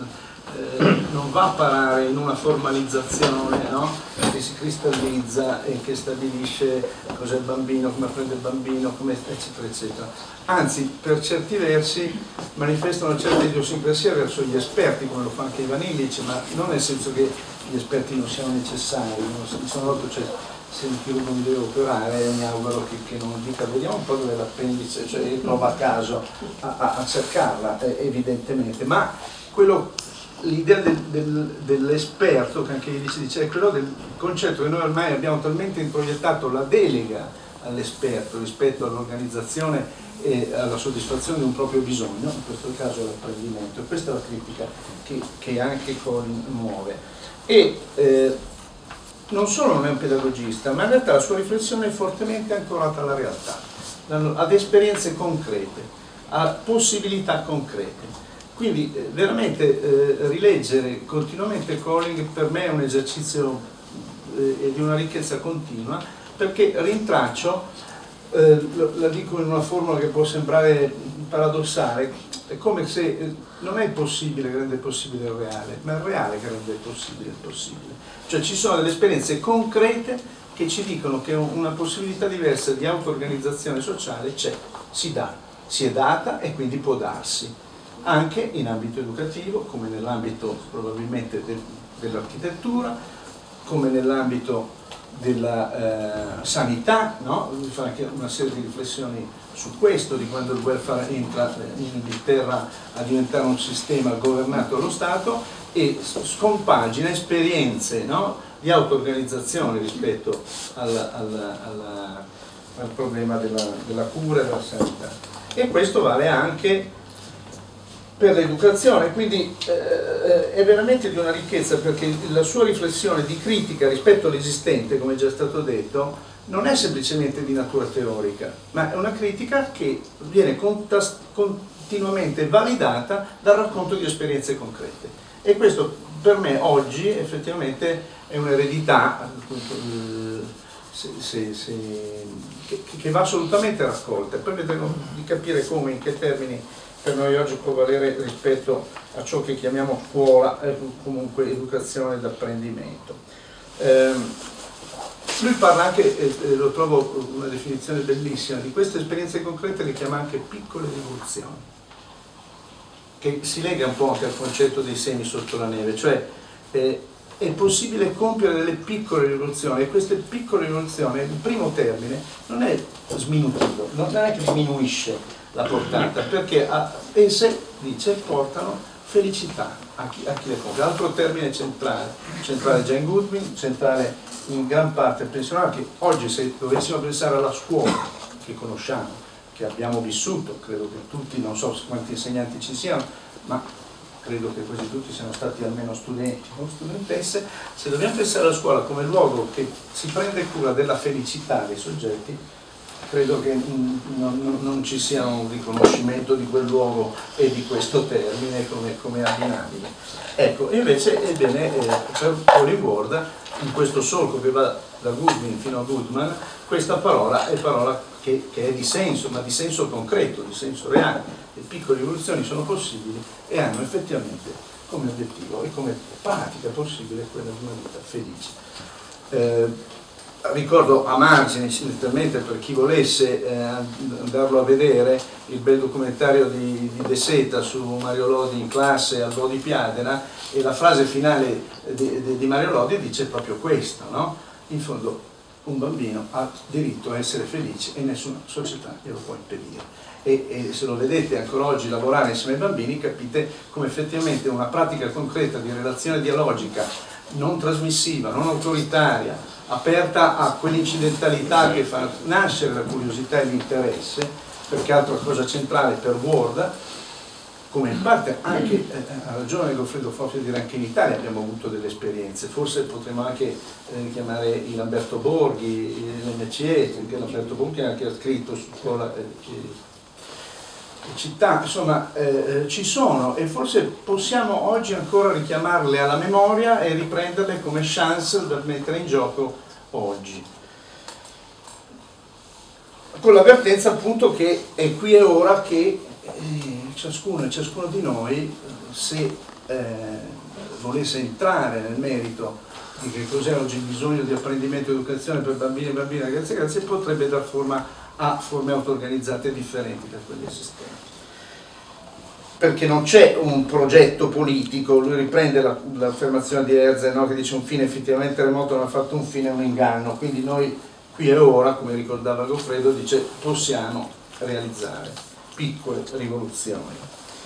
non va a parare in una formalizzazione, no? Che si cristallizza e che stabilisce cos'è il bambino, come apprende il bambino, eccetera eccetera. Anzi, per certi versi manifesta una certa idiosincrasia verso gli esperti, come lo fa anche Ivan Illich, ma non nel senso che gli esperti non siano necessari, sono volta, cioè, se un chirurgo mi deve operare mi auguro che non dica vediamo un po' dove l'appendice, cioè io provo a caso a cercarla evidentemente, ma l'idea dell'esperto, che anche lì si dice, è quello del concetto che noi ormai abbiamo talmente introiettato la delega all'esperto rispetto all'organizzazione e alla soddisfazione di un proprio bisogno, in questo caso l'apprendimento, e questa è la critica che anche Colin muove. E non solo non è un pedagogista, ma in realtà la sua riflessione è fortemente ancorata alla realtà, ad esperienze concrete, a possibilità concrete. Quindi veramente rileggere continuamente Colin per me è un esercizio di una ricchezza continua, perché rintraccio, la dico in una formula che può sembrare paradossale, è come se non è il possibile che rende possibile il reale, ma è il reale che rende possibile il possibile. Cioè ci sono delle esperienze concrete che ci dicono che una possibilità diversa di auto-organizzazione sociale c'è, si è data e quindi può darsi, anche in ambito educativo, come nell'ambito probabilmente dell'architettura, come nell'ambito della sanità, no? Lui fa anche una serie di riflessioni su questo, di quando il welfare entra in Inghilterra a diventare un sistema governato dallo Stato e scompagina esperienze, no? Di auto-organizzazione rispetto al problema della cura e della sanità. E questo vale anche per l'educazione, quindi è veramente di una ricchezza, perché la sua riflessione di critica rispetto all'esistente, come è già stato detto, non è semplicemente di natura teorica, ma è una critica che viene continuamente validata dal racconto di esperienze concrete. E questo per me oggi effettivamente è un'eredità che va assolutamente raccolta. Poi vedremo di capire come, in che termini per noi oggi può valere rispetto a ciò che chiamiamo scuola, comunque educazione ed apprendimento. Lui parla anche, lo trovo una definizione bellissima, di queste esperienze concrete, le chiama anche piccole rivoluzioni, che si lega un po' anche al concetto dei semi sotto la neve, cioè è possibile compiere delle piccole rivoluzioni, e queste piccole rivoluzioni, il primo termine, non è sminutivo, non è che diminuisce la portata, perché in sé, dice, portano felicità a chi le compie. Altro termine centrale già in Goodwin, centrale in gran parte pensionati. Oggi se dovessimo pensare alla scuola che conosciamo, che abbiamo vissuto, credo che tutti, non so quanti insegnanti ci siano, ma credo che quasi tutti siano stati almeno studenti o studentesse, se dobbiamo pensare alla scuola come luogo che si prende cura della felicità dei soggetti, credo che non ci sia un riconoscimento di quel luogo e di questo termine come abbinabile. Ecco, invece, ebbene, per Collingwood, in questo solco che va da Goodwin fino a Goodman, questa parola è parola che è di senso, ma di senso concreto, di senso reale. Le piccole rivoluzioni sono possibili e hanno effettivamente come obiettivo e come pratica possibile quella di una vita felice. Ricordo a margine, incidentalmente, per chi volesse andarlo a vedere, il bel documentario di De Seta su Mario Lodi in classe al Lodi Piadena, e la frase finale di Mario Lodi dice proprio questo, no? In fondo un bambino ha diritto a essere felice e nessuna società glielo può impedire. E se lo vedete ancora oggi lavorare insieme ai bambini, capite come effettivamente una pratica concreta di relazione dialogica, non trasmissiva, non autoritaria, aperta a quell'incidentalità che fa nascere la curiosità e l'interesse, perché altra cosa centrale per Ward, come in parte anche, ha ragione Goffredo Foffi a dire, anche in Italia abbiamo avuto delle esperienze, forse potremmo anche chiamare il Lamberto Borghi, l'MCE, perché Lamberto Borghi anche ha scritto su scuola città, insomma ci sono, e forse possiamo oggi ancora richiamarle alla memoria e riprenderle come chance da mettere in gioco oggi, con l'avvertenza appunto che è qui e ora che ciascuno e ciascuno di noi, se volesse entrare nel merito di che cos'è oggi il bisogno di apprendimento e educazione per bambini e bambine, ragazzi e ragazze, potrebbe dar forma a forme auto-organizzate differenti da quelle esistenti. Perché non c'è un progetto politico, lui riprende l'affermazione di Herzl, no, che dice un fine effettivamente remoto non ha fatto un fine, è un inganno, quindi noi qui e ora, come ricordava Goffredo, dice possiamo realizzare piccole rivoluzioni.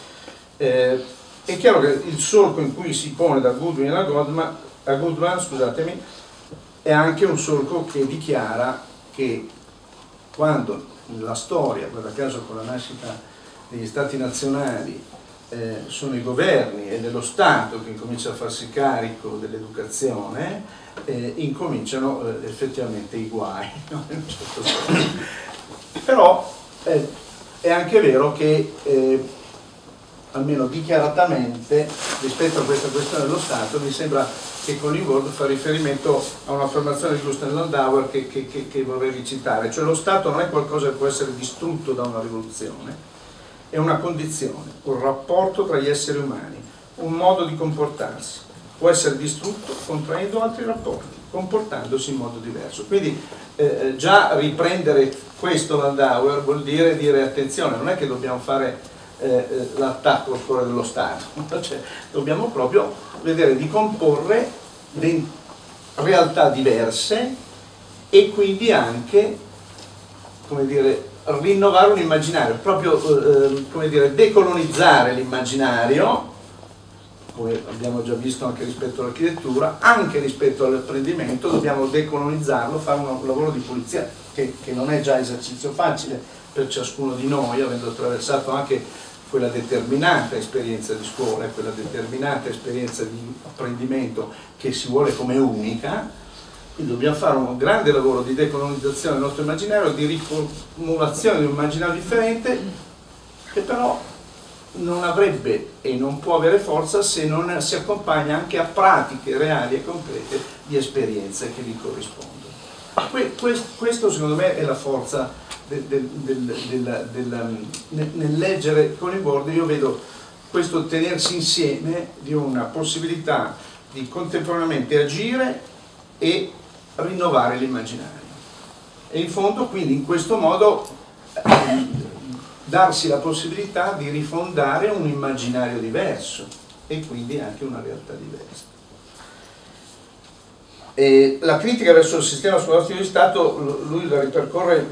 È chiaro che il solco in cui si pone da Goodwin a Goodman, scusatemi, è anche un solco che dichiara che quando la storia, guarda caso con la nascita degli stati nazionali, sono i governi e dello Stato che incominciano a farsi carico dell'educazione, incominciano effettivamente i guai, no? In un certo senso. Però è anche vero che almeno dichiaratamente rispetto a questa questione dello Stato mi sembra che Collingwood fa riferimento a un'affermazione di Gustav Landauer che vorrei ricitare, cioè lo Stato non è qualcosa che può essere distrutto da una rivoluzione, è una condizione, un rapporto tra gli esseri umani, un modo di comportarsi, può essere distrutto contraendo altri rapporti, comportandosi in modo diverso. Quindi già riprendere questo Landauer vuol dire attenzione, non è che dobbiamo fare l'attacco al cuore dello Stato, cioè, dobbiamo proprio vedere di comporre realtà diverse e quindi anche, come dire, rinnovare un immaginario, proprio come dire, decolonizzare l'immaginario, come abbiamo già visto anche rispetto all'architettura, anche rispetto all'apprendimento dobbiamo decolonizzarlo, fare un lavoro di pulizia che non è già esercizio facile per ciascuno di noi, avendo attraversato anche quella determinata esperienza di scuola e quella determinata esperienza di apprendimento che si vuole come unica. Quindi dobbiamo fare un grande lavoro di decolonizzazione del nostro immaginario, di riformulazione di un immaginario differente, che però non avrebbe e non può avere forza se non si accompagna anche a pratiche reali e concrete di esperienze che vi corrispondono. Questo secondo me è la forza nel leggere Collingwood. Io vedo questo tenersi insieme di una possibilità di contemporaneamente agire e rinnovare l'immaginario e in fondo quindi in questo modo darsi la possibilità di rifondare un immaginario diverso e quindi anche una realtà diversa. E la critica verso il sistema scolastico di Stato lui la ripercorre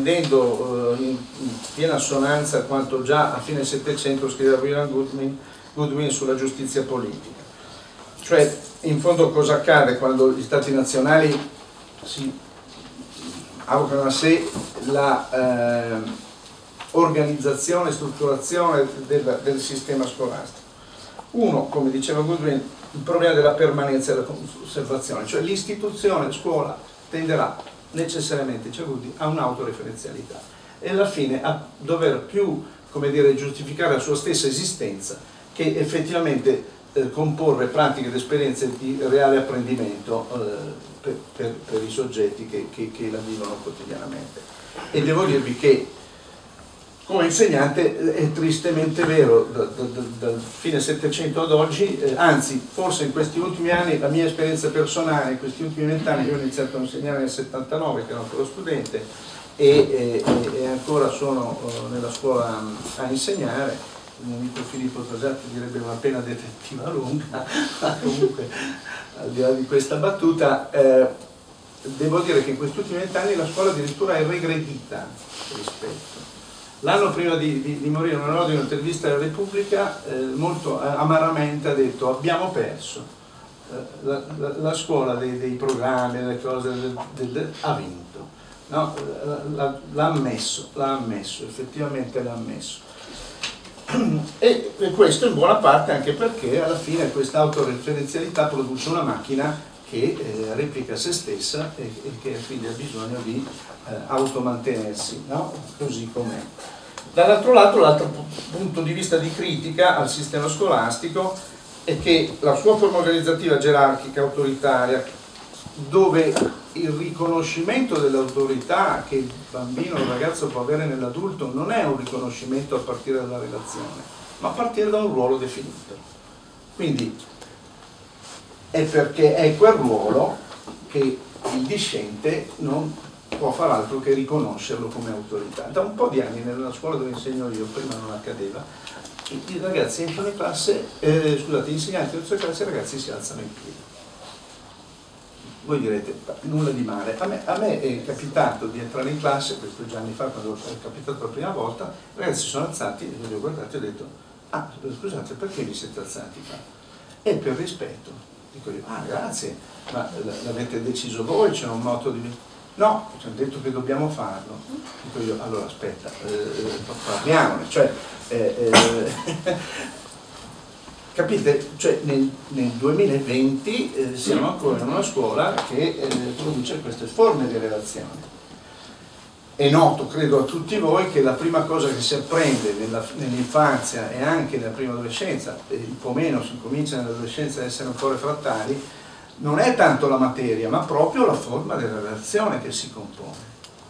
riprendendo in piena assonanza quanto già a fine Settecento scriveva William Goodwin Goodwin sulla giustizia politica. Cioè, in fondo cosa accade quando gli stati nazionali si avocano a sé la organizzazione e strutturazione del sistema scolastico? Uno, come diceva Goodwin, il problema della permanenza e della conservazione, cioè l'istituzione scuola tenderà necessariamente, cioè a un'autoreferenzialità e alla fine a dover più, come dire, giustificare la sua stessa esistenza che effettivamente comporre pratiche ed esperienze di reale apprendimento per i soggetti che la vivono quotidianamente. E devo dirvi che come insegnante è tristemente vero, dal fine Settecento ad oggi, anzi forse in questi ultimi anni, la mia esperienza personale, in questi ultimi 20 anni, io ho iniziato a insegnare nel 79, che ero ancora studente, e ancora sono nella scuola a insegnare. Il mio amico Filippo Tosatti direbbe una pena detentiva lunga, ma comunque al di là di questa battuta, devo dire che in questi ultimi 20 anni la scuola addirittura è regredita rispetto. L'anno prima di morire, in un'intervista alla Repubblica, molto amaramente ha detto: abbiamo perso, la scuola dei programmi, delle cose, ha vinto. No? L'ha ammesso, effettivamente l'ha ammesso. E questo in buona parte anche perché alla fine questa autoreferenzialità produce una macchina che replica se stessa e che quindi ha bisogno di automantenersi, no? Così com'è. Dall'altro lato, l'altro punto di vista di critica al sistema scolastico è che la sua forma organizzativa gerarchica, autoritaria, dove il riconoscimento dell'autorità che il bambino o il ragazzo può avere nell'adulto non è un riconoscimento a partire dalla relazione, ma a partire da un ruolo definito. Quindi è perché è quel ruolo che il discente non può far altro che riconoscerlo come autorità. Da un po' di anni nella scuola dove insegno io, prima non accadeva, i ragazzi entrano in classe, scusate, gli insegnanti entrano in classe e i ragazzi si alzano in piedi. Voi direte, nulla di male. A me è capitato di entrare in classe, questo già anni fa, quando è capitato la prima volta, i ragazzi si sono alzati, e li ho guardati e ho detto: ah, scusate, perché vi siete alzati qua? E per rispetto. Dico io: ah, grazie, ma l'avete deciso voi, c'è un moto di... No, ci hanno detto che dobbiamo farlo. Dico io: allora aspetta, parliamone, cioè... capite? Cioè nel 2020 siamo ancora in una scuola che produce queste forme di relazione. È noto, credo a tutti voi, che la prima cosa che si apprende nell'infanzia e anche nella prima adolescenza, un po' meno si comincia nell'adolescenza ad essere ancora frattali, non è tanto la materia, ma proprio la forma della relazione che si compone.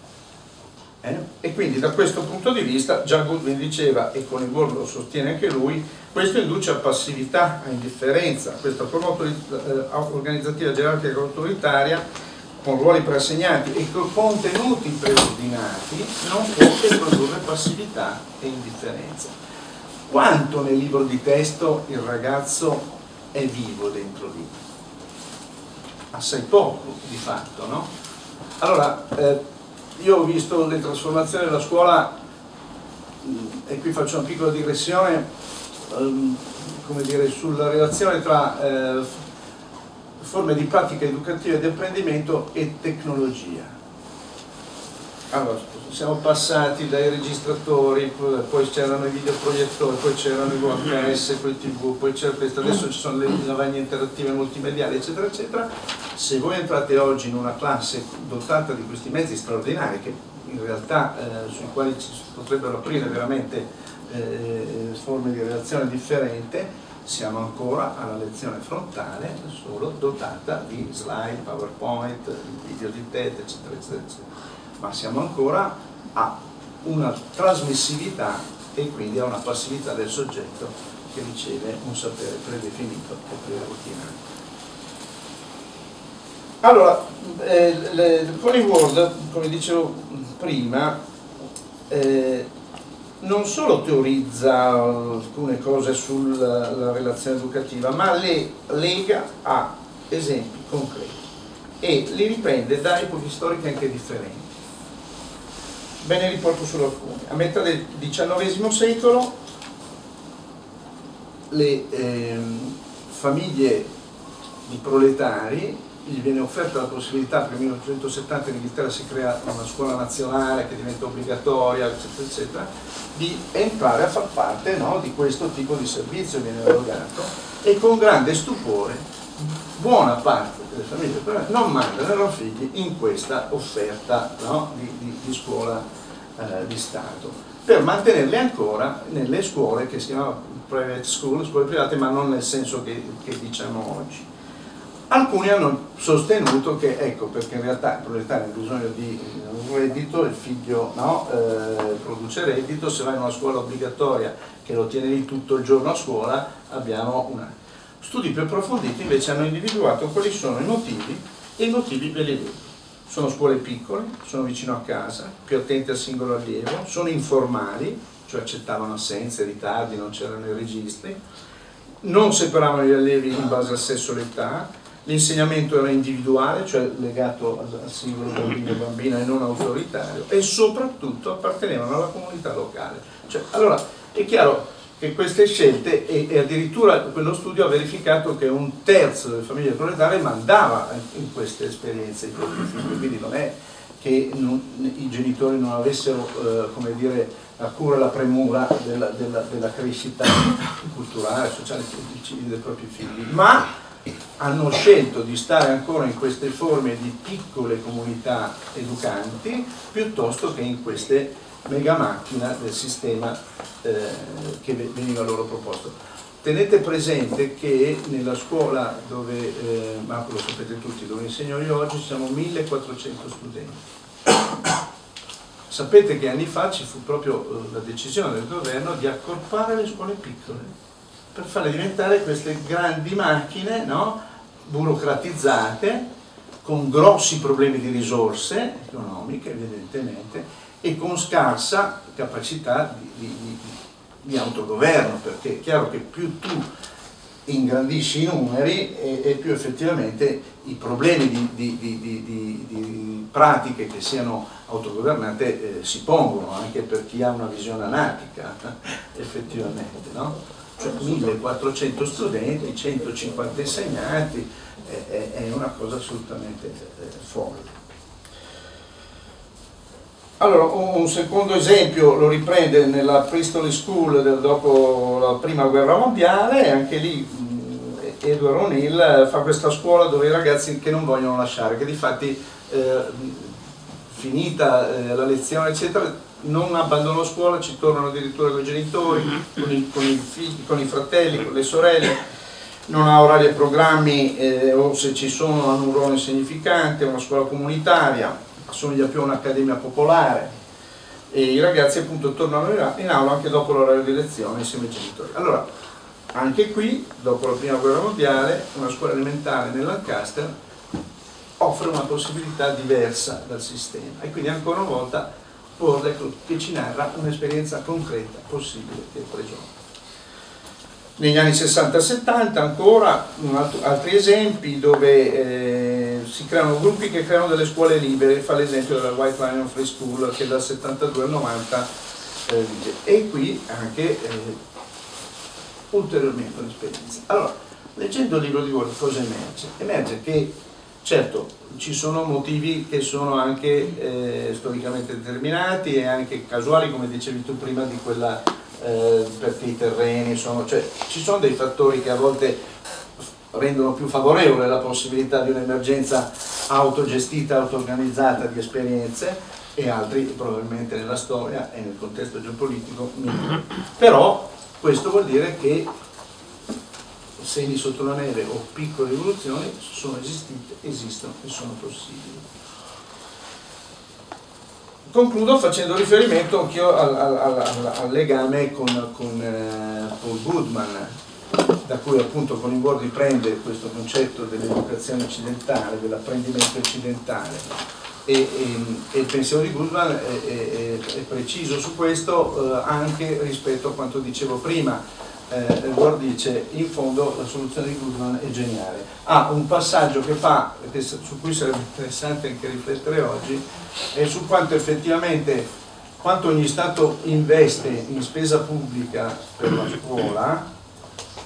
E quindi da questo punto di vista, già Goodwin diceva, e con il Ward lo sostiene anche lui, questo induce a passività, a indifferenza. Questa forma organizzativa gerarchica e autoritaria, con ruoli preassegnati e con contenuti preordinati, non può che produrre passività e indifferenza. Quanto nel libro di testo il ragazzo è vivo dentro lì? Assai poco, di fatto, no? Allora, io ho visto le trasformazioni della scuola, e qui faccio una piccola digressione, come dire, sulla relazione tra forme di pratica educativa e di apprendimento e tecnologia. Allora, siamo passati dai registratori, poi c'erano i videoproiettori, poi c'erano i VHS, poi TV, poi c'era questo, adesso ci sono le lavagne interattive multimediali, eccetera, eccetera. Se voi entrate oggi in una classe dotata di questi mezzi straordinari, che in realtà sui quali ci potrebbero aprire veramente forme di relazione differente, siamo ancora alla lezione frontale, solo dotata di slide, PowerPoint, video di TED, eccetera, eccetera, eccetera. Ma siamo ancora a una trasmissività e quindi a una passività del soggetto che riceve un sapere predefinito e preordinato. Allora, con il Ward, come dicevo prima, non solo teorizza alcune cose sulla relazione educativa, ma le lega a esempi concreti e li riprende da epoche storiche anche differenti. Ve ne riporto solo alcuni. A metà del XIX secolo le famiglie di proletari gli viene offerta la possibilità, perché nel 1970 in Inghilterra si crea una scuola nazionale che diventa obbligatoria, eccetera, eccetera, di entrare a far parte, no, di questo tipo di servizio viene erogato, e con grande stupore buona parte delle famiglie non mandano i loro figli in questa offerta, no, di scuola di Stato, per mantenerli ancora nelle scuole che si chiamano private school, scuole private, ma non nel senso che diciamo oggi. Alcuni hanno sostenuto che, ecco, perché in realtà il proletario ha bisogno di un reddito, il figlio, no, produce reddito, se va in una scuola obbligatoria che lo tiene lì tutto il giorno a scuola, abbiamo una... Studi più approfonditi invece hanno individuato quali sono i motivi, e i motivi ve li vedo. Sono scuole piccole, sono vicino a casa, più attente al singolo allievo, sono informali, cioè accettavano assenze, ritardi, non c'erano i registri, non separavano gli allievi in base al sesso e all'età, l'insegnamento era individuale, cioè legato al singolo bambino e bambina e non autoritario, e soprattutto appartenevano alla comunità locale. Cioè, allora è chiaro che queste scelte, e addirittura quello studio ha verificato che 1/3 delle famiglie proletarie mandava in queste esperienze i propri figli, quindi non è che i genitori non avessero come dire, la cura e la premura della crescita culturale, sociale e civile dei propri figli, ma hanno scelto di stare ancora in queste forme di piccole comunità educanti piuttosto che in queste mega macchina del sistema che veniva loro proposto. Tenete presente che nella scuola dove, ma lo sapete tutti, dove insegno io oggi siamo 1400 studenti. Sapete che anni fa ci fu proprio la decisione del governo di accorpare le scuole piccole per farle diventare queste grandi macchine, no, burocratizzate, con grossi problemi di risorse economiche evidentemente, e con scarsa capacità di autogoverno, perché è chiaro che più tu ingrandisci i numeri e più effettivamente i problemi di pratiche che siano autogovernate si pongono, anche per chi ha una visione anarchica effettivamente, no? Cioè 1400 studenti, 150 insegnanti, è una cosa assolutamente folle. Allora, un secondo esempio lo riprende nella Priestly School dopo la prima guerra mondiale, e anche lì Edward O'Neill fa questa scuola dove i ragazzi che non vogliono lasciare, che difatti finita la lezione eccetera non abbandonano scuola, ci tornano addirittura con i genitori, con i figli, con i fratelli, con le sorelle, non ha orari e programmi, o se ci sono hanno un ruolo insignificante, è una scuola comunitaria, assomiglia più a un'accademia popolare, e i ragazzi appunto tornano in aula anche dopo l'orario di lezione insieme ai genitori. Allora, anche qui, dopo la prima guerra mondiale, una scuola elementare nel Lancaster offre una possibilità diversa dal sistema, e quindi ancora una volta Borda che ci narra un'esperienza concreta, possibile e pregevole. Negli anni 60-70 ancora altri esempi dove si creano gruppi che creano delle scuole libere, fa l'esempio della White Lion Free School che dal 72 al 90 e qui anche ulteriormente un'esperienza. Allora, leggendo il libro di Borda cosa emerge? Emerge che certo ci sono motivi che sono anche storicamente determinati e anche casuali, come dicevi tu prima, di quella perché i terreni sono, cioè ci sono dei fattori che a volte rendono più favorevole la possibilità di un'emergenza autogestita, auto-organizzata di esperienze, e altri probabilmente nella storia e nel contesto geopolitico meno. Però questo vuol dire che segni sotto la neve o piccole evoluzioni sono esistite, esistono e sono possibili. Concludo facendo riferimento anch'io al legame con Paul Goodman, da cui appunto Colin Bordi prende questo concetto dell'educazione occidentale, dell'apprendimento occidentale, e il pensiero di Goodman è preciso su questo, anche rispetto a quanto dicevo prima. Bordi dice in fondo la soluzione di Goodman è geniale. Ha un passaggio che fa, su cui sarebbe interessante anche riflettere oggi, è su quanto effettivamente, quanto ogni Stato investe in spesa pubblica per la scuola,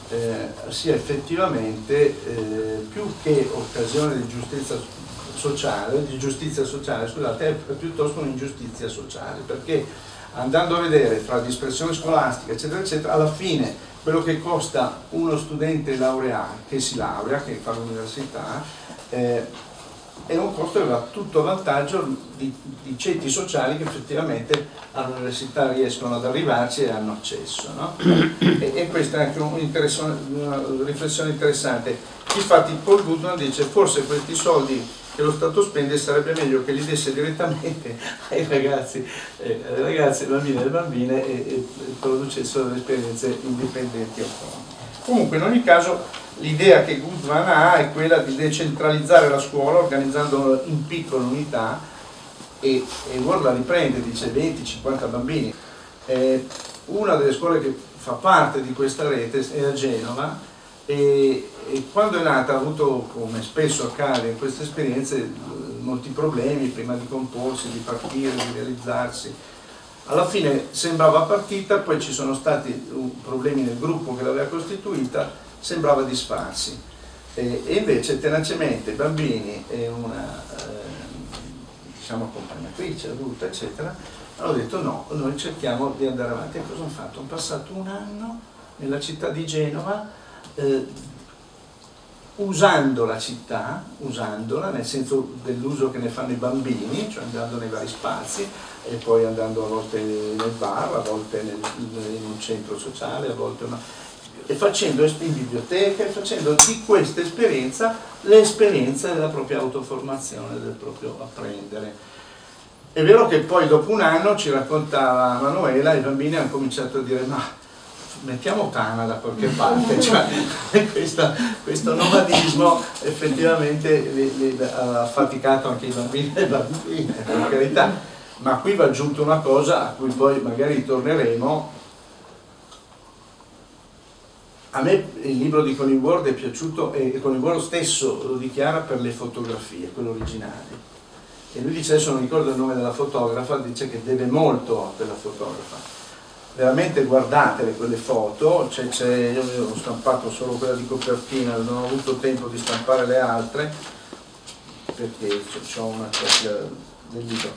sia effettivamente più che occasione di giustizia sociale, scusate, è piuttosto un'ingiustizia sociale, perché andando a vedere tra dispersione scolastica eccetera eccetera, alla fine quello che costa uno studente laureato che si laurea, che fa l'università, è un costo che va tutto a vantaggio di ceti sociali che effettivamente all'università riescono ad arrivarci e hanno accesso, no? E questa è anche una riflessione interessante. Infatti Paul Goodman dice forse questi soldi che lo Stato spende sarebbe meglio che li desse direttamente ai ragazzi, ai bambini e alle bambine e producessero delle esperienze indipendenti e autonome. Comunque in ogni caso l'idea che Goodman ha è quella di decentralizzare la scuola organizzandola in piccole unità e Ward la riprende, dice 20-50 bambini. Una delle scuole che fa parte di questa rete è a Genova e quando è nata ha avuto, come spesso accade in queste esperienze, molti problemi prima di comporsi, di partire, di realizzarsi. Alla fine sembrava partita, poi ci sono stati problemi nel gruppo che l'aveva costituita, sembrava disfarsi. E invece tenacemente i bambini e una diciamo accompagnatrice adulta eccetera hanno detto no, noi cerchiamo di andare avanti. E cosa hanno fatto? Hanno passato un anno nella città di Genova usando la città, usandola nel senso dell'uso che ne fanno i bambini, cioè andando nei vari spazi e poi andando a volte nel bar, a volte in un centro sociale, a volte e facendo in biblioteca e facendo di questa esperienza l'esperienza della propria autoformazione, del proprio apprendere. È vero che poi dopo un anno, ci raccontava Manuela, i bambini hanno cominciato a dire ma mettiamo Tana da qualche parte, cioè questo nomadismo effettivamente ha faticato anche i bambini e le bambine, per carità, ma qui va aggiunto una cosa a cui poi magari torneremo. A me il libro di Colin Ward è piaciuto e Colin Ward stesso lo dichiara per le fotografie, quello originale, e lui dice, adesso non ricordo il nome della fotografa, dice che deve molto a quella fotografa. Veramente guardatele quelle foto, io ho stampato solo quella di copertina, non ho avuto tempo di stampare le altre perché ho una copia del libro.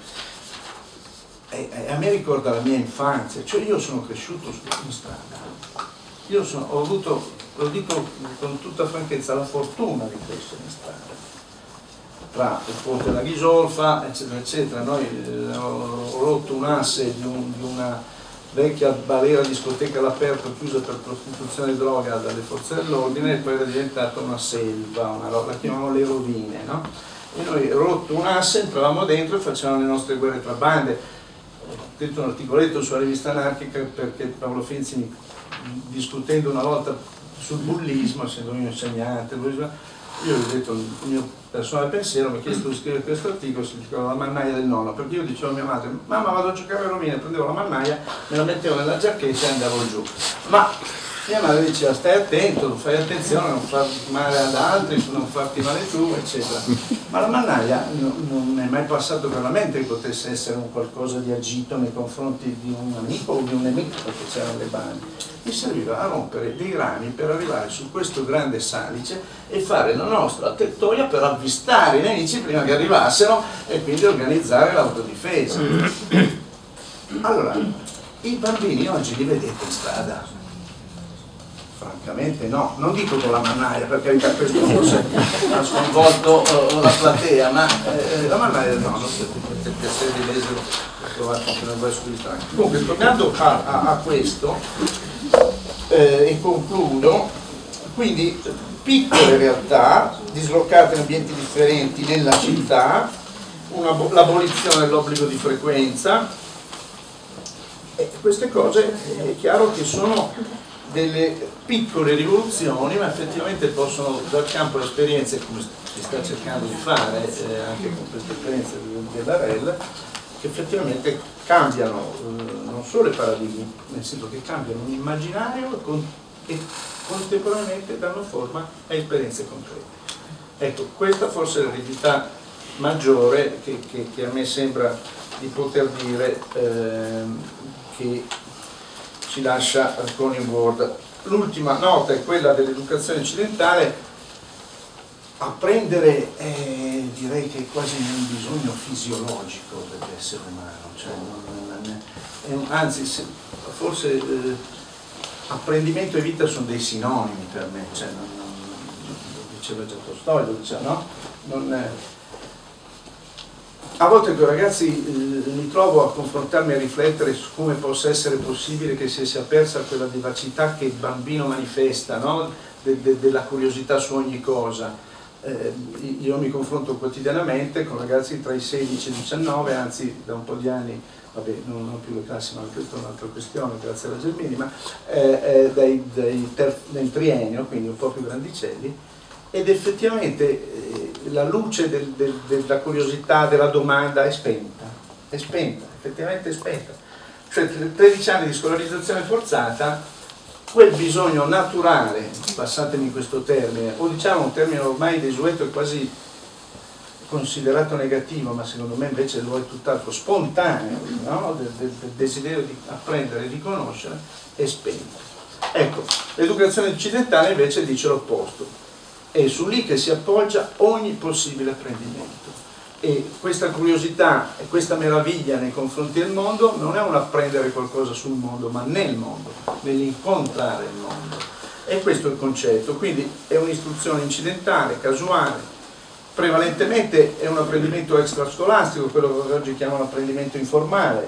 A me ricorda la mia infanzia, cioè io sono cresciuto in strada, ho avuto, lo dico con tutta franchezza, la fortuna di crescere in strada, tra il ponte della Ghisolfa eccetera eccetera. Noi ho rotto un asse di una vecchia balera discoteca all'aperto chiusa per prostituzione e droga dalle forze dell'ordine e poi era diventata una selva, la chiamavano le rovine, no? E noi rotto un asse entravamo dentro e facevamo le nostre guerre tra bande. Ho scritto un articoletto sulla rivista anarchica perché Paolo Finzi, discutendo una volta sul bullismo, essendo un insegnante, io gli ho detto il mio personale pensiero, mi ha chiesto di scrivere questo articolo, si chiama La mannaia del nonno, perché io dicevo a mia madre, mamma vado a giocare a rovine, prendevo la mannaia, me la mettevo nella giacchetta e andavo giù, ma mia madre diceva stai attento, fai attenzione a non farti male ad altri, non farti male tu eccetera, ma la mannaia non è mai passato per la mente che potesse essere un qualcosa di agito nei confronti di un amico o di un nemico, perché c'erano le bande. Mi serviva a rompere dei rami per arrivare su questo grande salice e fare la nostra tettoia per avvistare i nemici prima che arrivassero e quindi organizzare l'autodifesa. Allora, i bambini oggi li vedete in strada? Francamente no, non dico con la mannaia, per carità questo forse ha sconvolto la platea, ma la mannaia no, non per il piacere di leggere, ho trovato anche nel verso di strada. Comunque, tornando a questo, e concludo, quindi piccole realtà dislocate in ambienti differenti nella città, l'abolizione dell'obbligo di frequenza, e queste cose è chiaro che sono delle piccole rivoluzioni, ma effettivamente possono dar campo a esperienze come si sta cercando di fare anche con queste esperienze della REL, che effettivamente cambiano non solo i paradigmi, nel senso che cambiano un immaginario e contemporaneamente danno forma a esperienze concrete. Ecco, questa forse è l'eredità maggiore che a me sembra di poter dire che ci lascia Colin Ward l'ultima nota è quella dell'educazione occidentale. Apprendere direi che è quasi un bisogno fisiologico dell'essere umano, cioè anzi forse apprendimento e vita sono dei sinonimi per me, cioè, lo diceva già Tolstoi, lo diceva, no? A volte con i ragazzi mi trovo a confrontarmi, a riflettere su come possa essere possibile che si sia persa quella vivacità che il bambino manifesta, no? Della curiosità su ogni cosa. Io mi confronto quotidianamente con ragazzi tra i 16 e i 19, anzi da un po' di anni, vabbè, non più le classi, ma questa è un'altra questione, grazie alla Gelmini, ma nel triennio, quindi un po' più grandicelli, ed effettivamente la luce della curiosità, della domanda è spenta, effettivamente è spenta. Cioè 13 anni di scolarizzazione forzata, quel bisogno naturale, passatemi questo termine, o diciamo un termine ormai desueto e quasi considerato negativo, ma secondo me invece lo è tutt'altro, spontaneo, no? del desiderio di apprendere e di conoscere, è spento. Ecco, l'educazione occidentale invece dice l'opposto, è su lì che si appoggia ogni possibile apprendimento. E questa curiosità e questa meraviglia nei confronti del mondo non è un apprendere qualcosa sul mondo, ma nel mondo, nell'incontrare il mondo. E questo è il concetto, quindi è un'istruzione incidentale, casuale, prevalentemente è un apprendimento extrascolastico, quello che oggi chiamano apprendimento informale,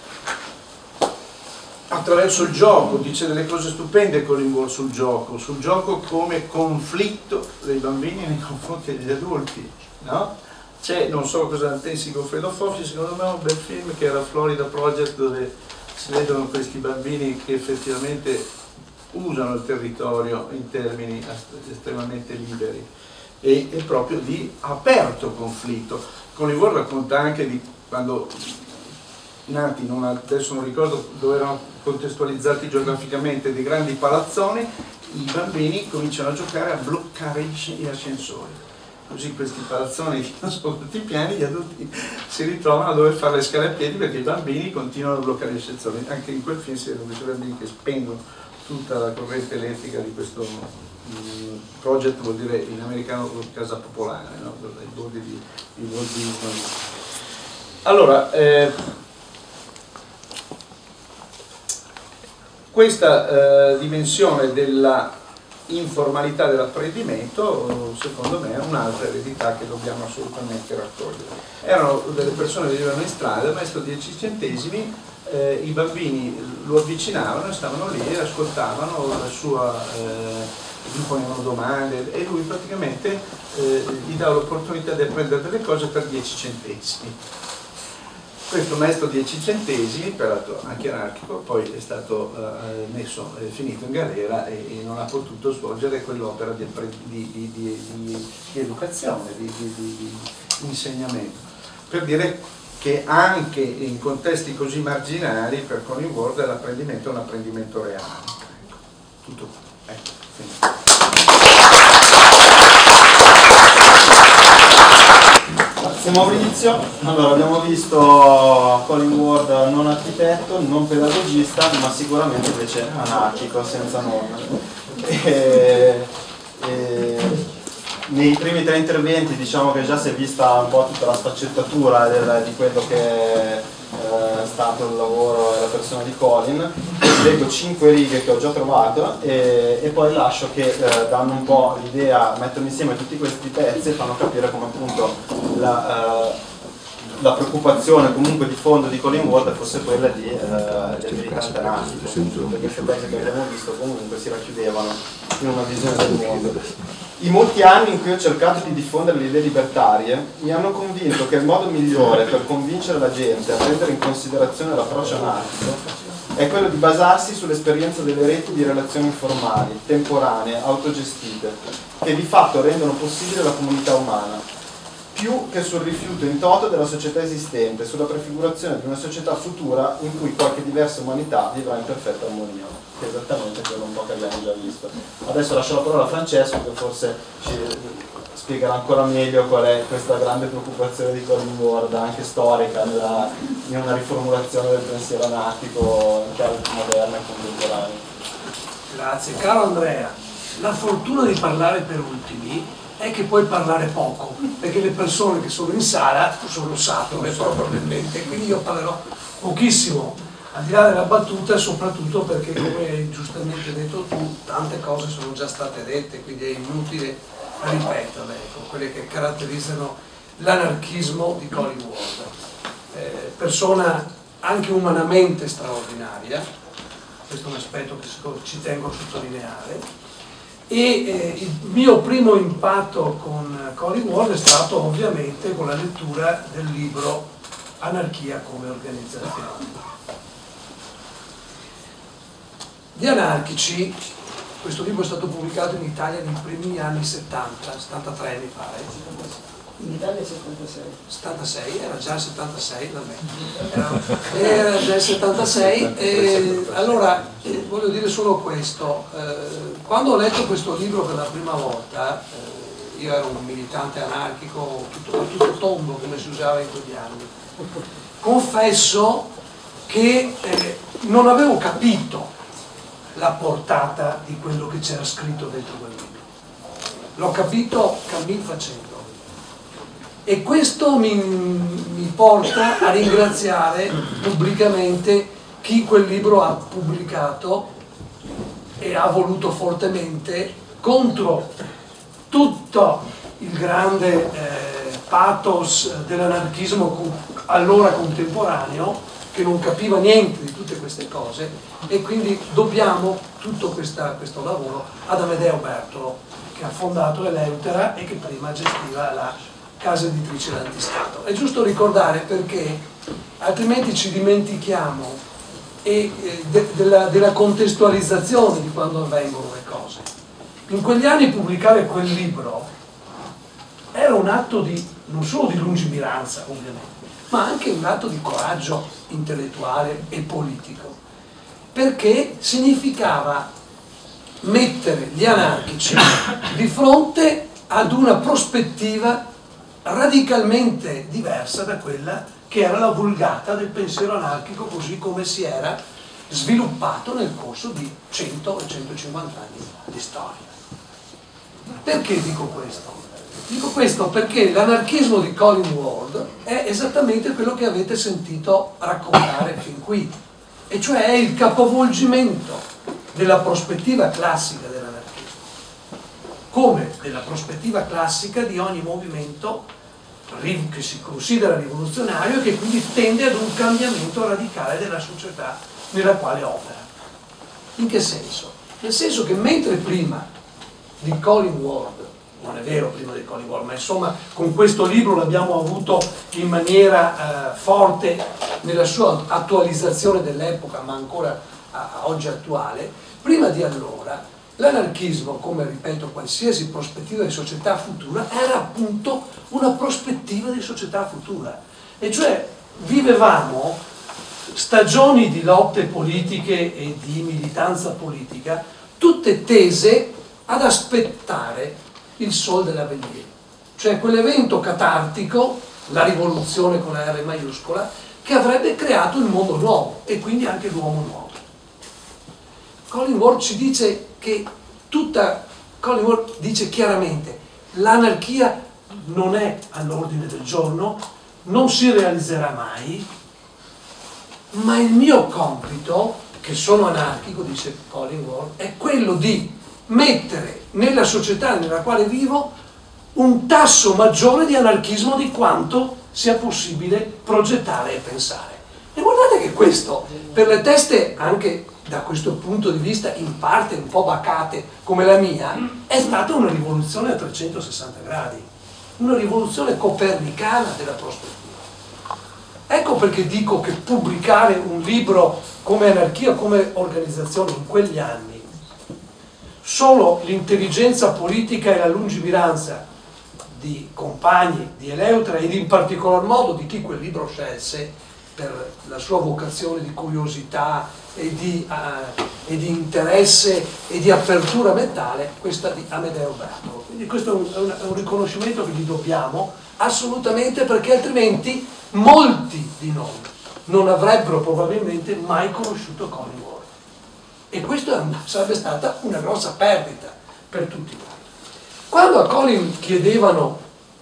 attraverso il gioco, dice delle cose stupende Collingwood sul gioco come conflitto dei bambini nei confronti degli adulti, no? C'è, non so cosa pensi Goffredo Foffi, secondo me è un bel film che era Florida Project, dove si vedono questi bambini che effettivamente usano il territorio in termini estremamente liberi e proprio di aperto conflitto. Collingwood racconta anche di quando nati, adesso non ricordo dove erano contestualizzati geograficamente, dei grandi palazzoni, i bambini cominciano a giocare a bloccare gli ascensori. Così questi palazzoni sono tutti piani, gli adulti si ritrovano a dover fare le scale a piedi perché i bambini continuano a bloccare gli ascensori. Anche in quel film si vedono questi bambini che spengono tutta la corrente elettrica di questo project, vuol dire in americano casa popolare, no? Dai bordi di Walt Disney. Allora, questa dimensione della informalità dell'apprendimento secondo me è un'altra eredità che dobbiamo assolutamente raccogliere. Erano delle persone che vivevano in strada, il maestro 10 centesimi, i bambini lo avvicinavano e stavano lì e ascoltavano la sua, gli ponevano domande e lui praticamente gli dava l'opportunità di apprendere delle cose per 10 centesimi. Questo maestro 10 centesimi, peraltro anche anarchico, poi è stato finito in galera e non ha potuto svolgere quell'opera di educazione, di insegnamento. Per dire che anche in contesti così marginali, per Collingwood, l'apprendimento è un apprendimento reale. Ecco, tutto qua. Ecco, finito. Grazie Maurizio. Allora, abbiamo visto Collingwood non architetto, non pedagogista, ma sicuramente invece anarchico, senza norme. Nei primi 3 interventi diciamo che già si è vista un po' tutta la sfaccettatura di quello che è stato il lavoro e la persona di Colin. Leggo 5 righe che ho già trovato e poi lascio che danno un po' l'idea, mettono insieme tutti questi pezzi e fanno capire come appunto la preoccupazione comunque di fondo di Collingwood fosse quella di militante anarchico. Tutte queste cose che abbiamo visto comunque si racchiudevano in una visione del mondo. I molti anni in cui ho cercato di diffondere le idee libertarie mi hanno convinto che il modo migliore per convincere la gente a prendere in considerazione l'approccio anarchico è quello di basarsi sull'esperienza delle reti di relazioni informali, temporanee, autogestite, che di fatto rendono possibile la comunità umana, più che sul rifiuto in toto della società esistente, sulla prefigurazione di una società futura in cui qualche diversa umanità vivrà in perfetta armonia, che è esattamente quello un po' che abbiamo già visto. Adesso lascio la parola a Francesco che forse ci spiegherà ancora meglio qual è questa grande preoccupazione di Collingwood, anche storica, in una riformulazione del pensiero anarchico in chiave moderna e contemporanea. Grazie. Caro Andrea, la fortuna di parlare per ultimi è che puoi parlare poco, perché le persone che sono in sala sono sature probabilmente, quindi io parlerò pochissimo, al di là della battuta, soprattutto perché, come hai giustamente detto tu, tante cose sono già state dette, quindi è inutile ripeterle, ecco, quelle che caratterizzano l'anarchismo di Colin Ward. Persona anche umanamente straordinaria, questo è un aspetto che ci tengo a sottolineare, e il mio primo impatto con Colin Ward è stato ovviamente con la lettura del libro Anarchia come organizzazione. Gli anarchici, questo libro è stato pubblicato in Italia nei primi anni 70, 73 mi pare. In Italia 76. 76, era già il 76 da me. Era già il 76, allora voglio dire solo questo. Quando ho letto questo libro per la prima volta, io ero un militante anarchico tutto tondo, come si usava in quegli anni. Confesso che non avevo capito la portata di quello che c'era scritto dentro quel libro. L'ho capito cammin facendo. E questo mi porta a ringraziare pubblicamente chi quel libro ha pubblicato e ha voluto fortemente, contro tutto il grande pathos dell'anarchismo allora contemporaneo, che non capiva niente di tutte queste cose, e quindi dobbiamo tutto questo lavoro ad Amedeo Bertolo, che ha fondato Eleutera e che prima gestiva la casa editrice L'Antistato. È giusto ricordare, perché altrimenti ci dimentichiamo della contestualizzazione di quando avvengono le cose. In quegli anni pubblicare quel libro era un atto non solo di lungimiranza ovviamente, ma anche un atto di coraggio intellettuale e politico, perché significava mettere gli anarchici di fronte ad una prospettiva radicalmente diversa da quella che era la vulgata del pensiero anarchico così come si era sviluppato nel corso di 100 e 150 anni di storia. Perché dico questo? Dico questo perché l'anarchismo di Colin Ward è esattamente quello che avete sentito raccontare fin qui, e cioè è il capovolgimento della prospettiva classica dell'anarchismo, come della prospettiva classica di ogni movimento che si considera rivoluzionario e che quindi tende ad un cambiamento radicale della società nella quale opera. In che senso? Nel senso che mentre prima di Colin Ward, non è vero prima di Colin Ward, ma insomma con questo libro l'abbiamo avuto in maniera forte nella sua attualizzazione dell'epoca, ma ancora oggi attuale, prima di allora l'anarchismo, come ripeto, qualsiasi prospettiva di società futura, era appunto una prospettiva di società futura. E cioè vivevamo stagioni di lotte politiche e di militanza politica, tutte tese ad aspettare il sol dell'avvenire. Cioè quell'evento catartico, la rivoluzione con la R maiuscola, che avrebbe creato il mondo nuovo e quindi anche l'uomo nuovo. Colin Ward ci dice che Colin Ward dice chiaramente: l'anarchia non è all'ordine del giorno, non si realizzerà mai, ma il mio compito, che sono anarchico, dice Colin Ward, è quello di mettere nella società nella quale vivo un tasso maggiore di anarchismo di quanto sia possibile progettare e pensare. E guardate che questo, per le teste anche da questo punto di vista in parte un po' bacate come la mia, è stata una rivoluzione a 360 gradi, una rivoluzione copernicana della prospettiva. Ecco perché dico che pubblicare un libro come Anarchia, come organizzazione in quegli anni, solo l'intelligenza politica e la lungimiranza di compagni di Eleutera ed in particolar modo di chi quel libro scelse per la sua vocazione di curiosità e di interesse e di apertura mentale, questa di Amedeo Bertolo. Quindi questo è un riconoscimento che gli dobbiamo assolutamente, perché altrimenti molti di noi non avrebbero probabilmente mai conosciuto Colin Ward. E questa sarebbe stata una grossa perdita per tutti noi. Quando a Colin chiedevano,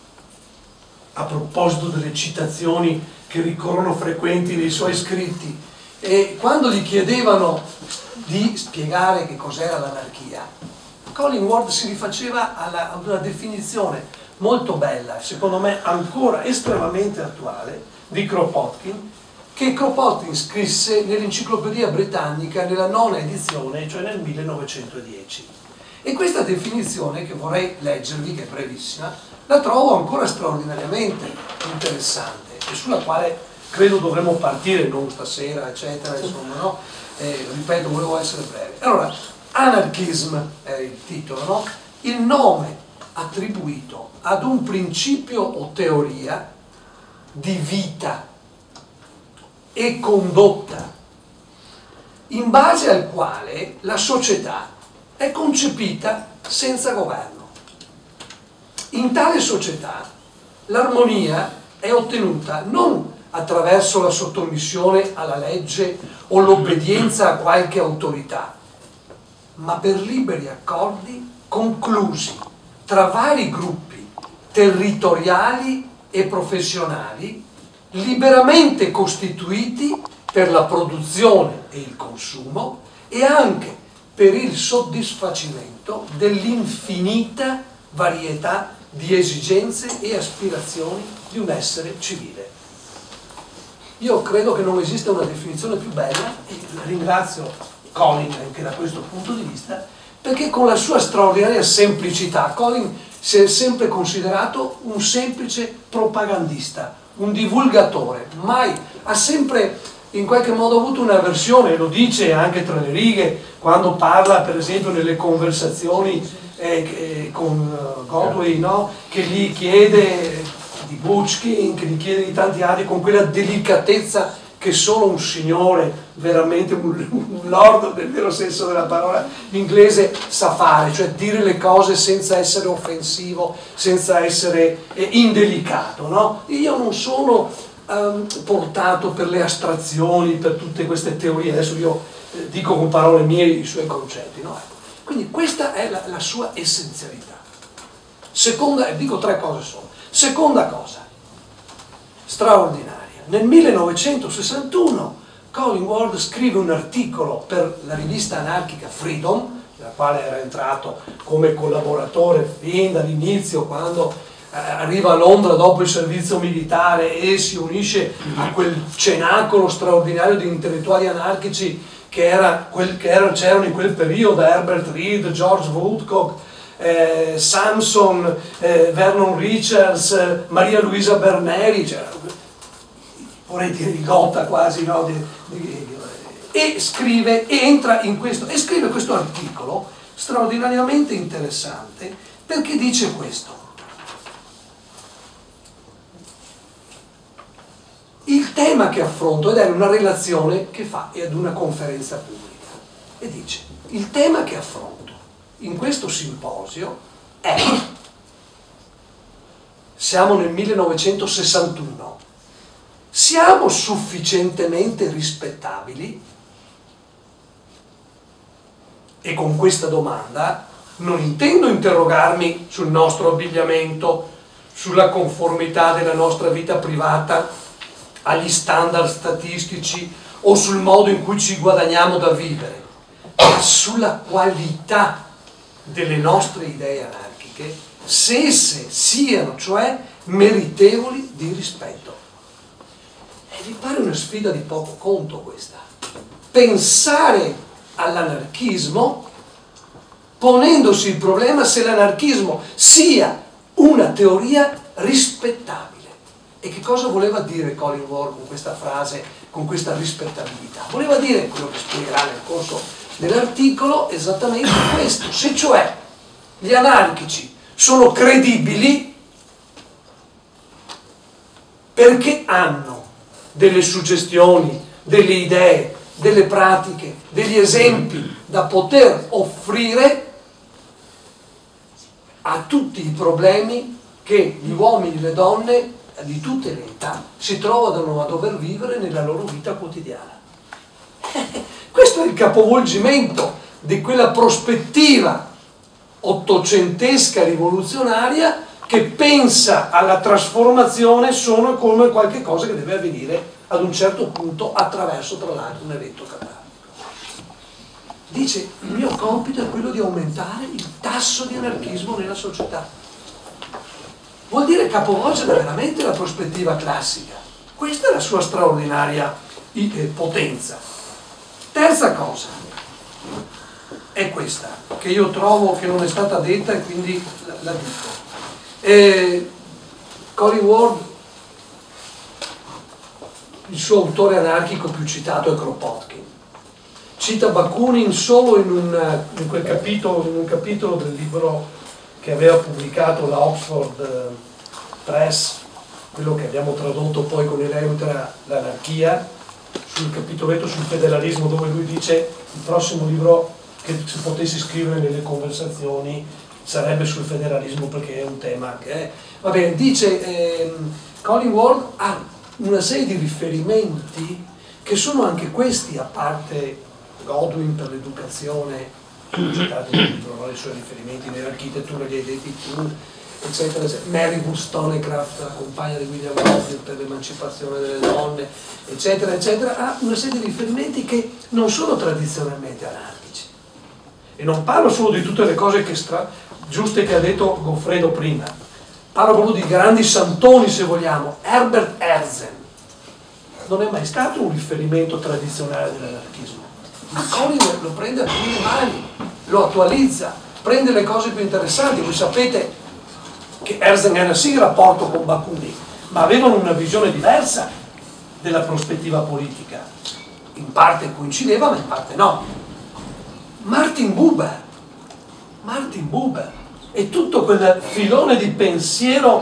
a proposito delle citazioni che ricorrono frequenti nei suoi scritti, e quando gli chiedevano di spiegare che cos'era l'anarchia, Colin Ward si rifaceva ad una definizione molto bella, secondo me ancora estremamente attuale, di Kropotkin, che Kropotkin scrisse nell'Enciclopedia Britannica nella 9ª edizione, cioè nel 1910. E questa definizione, che vorrei leggervi, che è brevissima, la trovo ancora straordinariamente interessante e sulla quale credo dovremmo partire, non stasera, eccetera, insomma, no? Ripeto, volevo essere breve. Allora, anarchism è il titolo, no? Il nome attribuito ad un principio o teoria di vita e condotta in base al quale la società è concepita senza governo. In tale società l'armonia è ottenuta non attraverso la sottomissione alla legge o l'obbedienza a qualche autorità, ma per liberi accordi conclusi tra vari gruppi territoriali e professionali liberamente costituiti per la produzione e il consumo e anche per il soddisfacimento dell'infinita varietà di esigenze e aspirazioni di un essere civile. Io credo che non esista una definizione più bella e ringrazio Colin anche da questo punto di vista, perché con la sua straordinaria semplicità Colin si è sempre considerato un semplice propagandista, un divulgatore, mai ha sempre in qualche modo avuto un'avversione, lo dice anche tra le righe quando parla per esempio nelle conversazioni con Godwin, no? Che gli chiede di Butchkin, che gli chiede di tanti altri con quella delicatezza che solo un signore, veramente un lord nel vero senso della parola inglese, sa fare, cioè dire le cose senza essere offensivo, senza essere indelicato, no? Io non sono portato per le astrazioni, per tutte queste teorie, adesso io dico con parole mie i suoi concetti, no? Quindi questa è la sua essenzialità. Seconda, dico 3 cose solo. Seconda cosa, straordinaria. Nel 1961 Colin Ward scrive un articolo per la rivista anarchica Freedom, nella quale era entrato come collaboratore fin dall'inizio, quando arriva a Londra dopo il servizio militare e si unisce a quel cenacolo straordinario di intellettuali anarchici c'erano in quel periodo: Herbert Reed, George Woodcock, Samson, Vernon Richards, Maria Luisa Berneri, cioè, vorrei dire rigotta quasi, no? E scrive, e entra in questo, e scrive questo articolo straordinariamente interessante, perché dice questo: il tema che affronto, ed è una relazione che fa ad una conferenza pubblica, e dice: il tema che affronto in questo simposio è, siamo nel 1961, siamo sufficientemente rispettabili? E con questa domanda non intendo interrogarmi sul nostro abbigliamento, sulla conformità della nostra vita privata agli standard statistici o sul modo in cui ci guadagniamo da vivere, ma sulla qualità delle nostre idee anarchiche, se esse siano cioè meritevoli di rispetto. E vi pare una sfida di poco conto questa? Pensare all'anarchismo ponendosi il problema se l'anarchismo sia una teoria rispettabile. E che cosa voleva dire Colin Ward con questa frase, con questa rispettabilità? Voleva dire, quello che spiegherà nel corso dell'articolo, esattamente questo: se cioè gli anarchici sono credibili perché hanno delle suggestioni, delle idee, delle pratiche, degli esempi da poter offrire a tutti i problemi che gli uomini e le donne di tutte le età si trovano a dover vivere nella loro vita quotidiana. Questo dimostra il capovolgimento di quella prospettiva ottocentesca rivoluzionaria che pensa alla trasformazione solo come qualche cosa che deve avvenire ad un certo punto attraverso, tra l'altro, un evento catartico. Dice: il mio compito è quello di aumentare il tasso di anarchismo nella società. Vuol dire capovolgere veramente la prospettiva classica. Questa è la sua straordinaria potenza. Terza cosa è questa, che io trovo che non è stata detta e quindi la dico. Colin Ward, il suo autore anarchico più citato è Kropotkin. Cita Bakunin solo in un capitolo del libro che aveva pubblicato la Oxford Press, quello che abbiamo tradotto poi con Eleuthera, l'anarchia, sul capitoletto sul federalismo, dove lui dice il prossimo libro che se potessi scrivere nelle conversazioni sarebbe sul federalismo, perché è un tema che è... Va bene, dice Colin Ward ha una serie di riferimenti che sono anche questi, a parte Godwin per l'educazione, citati nel libro, i suoi riferimenti nell'architettura li hai detti tu, eccetera, eccetera. Mary Wollstonecraft, la compagna di William Godwin per l'emancipazione delle donne, eccetera, eccetera, ha una serie di riferimenti che non sono tradizionalmente anarchici. E non parlo solo di tutte le cose giuste che ha detto Goffredo prima, parlo proprio di grandi santoni, se vogliamo. Herbert Herzen non è mai stato un riferimento tradizionale dell'anarchismo, ma Colin lo prende a prime mani, lo attualizza, prende le cose più interessanti. Voi sapete che Herzen era sì in rapporto con Bakunin, ma avevano una visione diversa della prospettiva politica. In parte coincideva, ma in parte no. Martin Buber e tutto quel filone di pensiero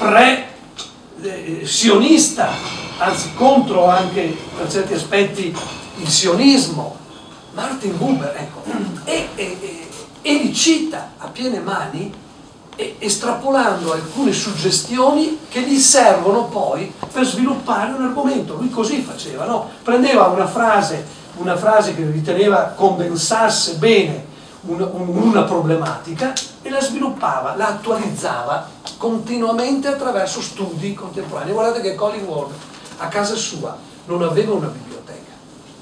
pre-sionista, anzi contro anche per certi aspetti il sionismo. Martin Buber, ecco, e li cita a piene mani, estrapolando alcune suggestioni che gli servono poi per sviluppare un argomento. Lui così faceva, no? Prendeva una frase che riteneva condensasse bene una problematica e la sviluppava, la attualizzava continuamente attraverso studi contemporanei. Guardate che Colin Ward a casa sua non aveva una biblioteca,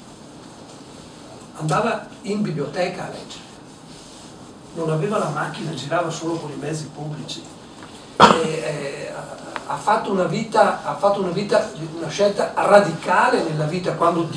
andava in biblioteca a leggere, non aveva la macchina, girava solo con i mezzi pubblici, ha fatto una scelta radicale nella vita quando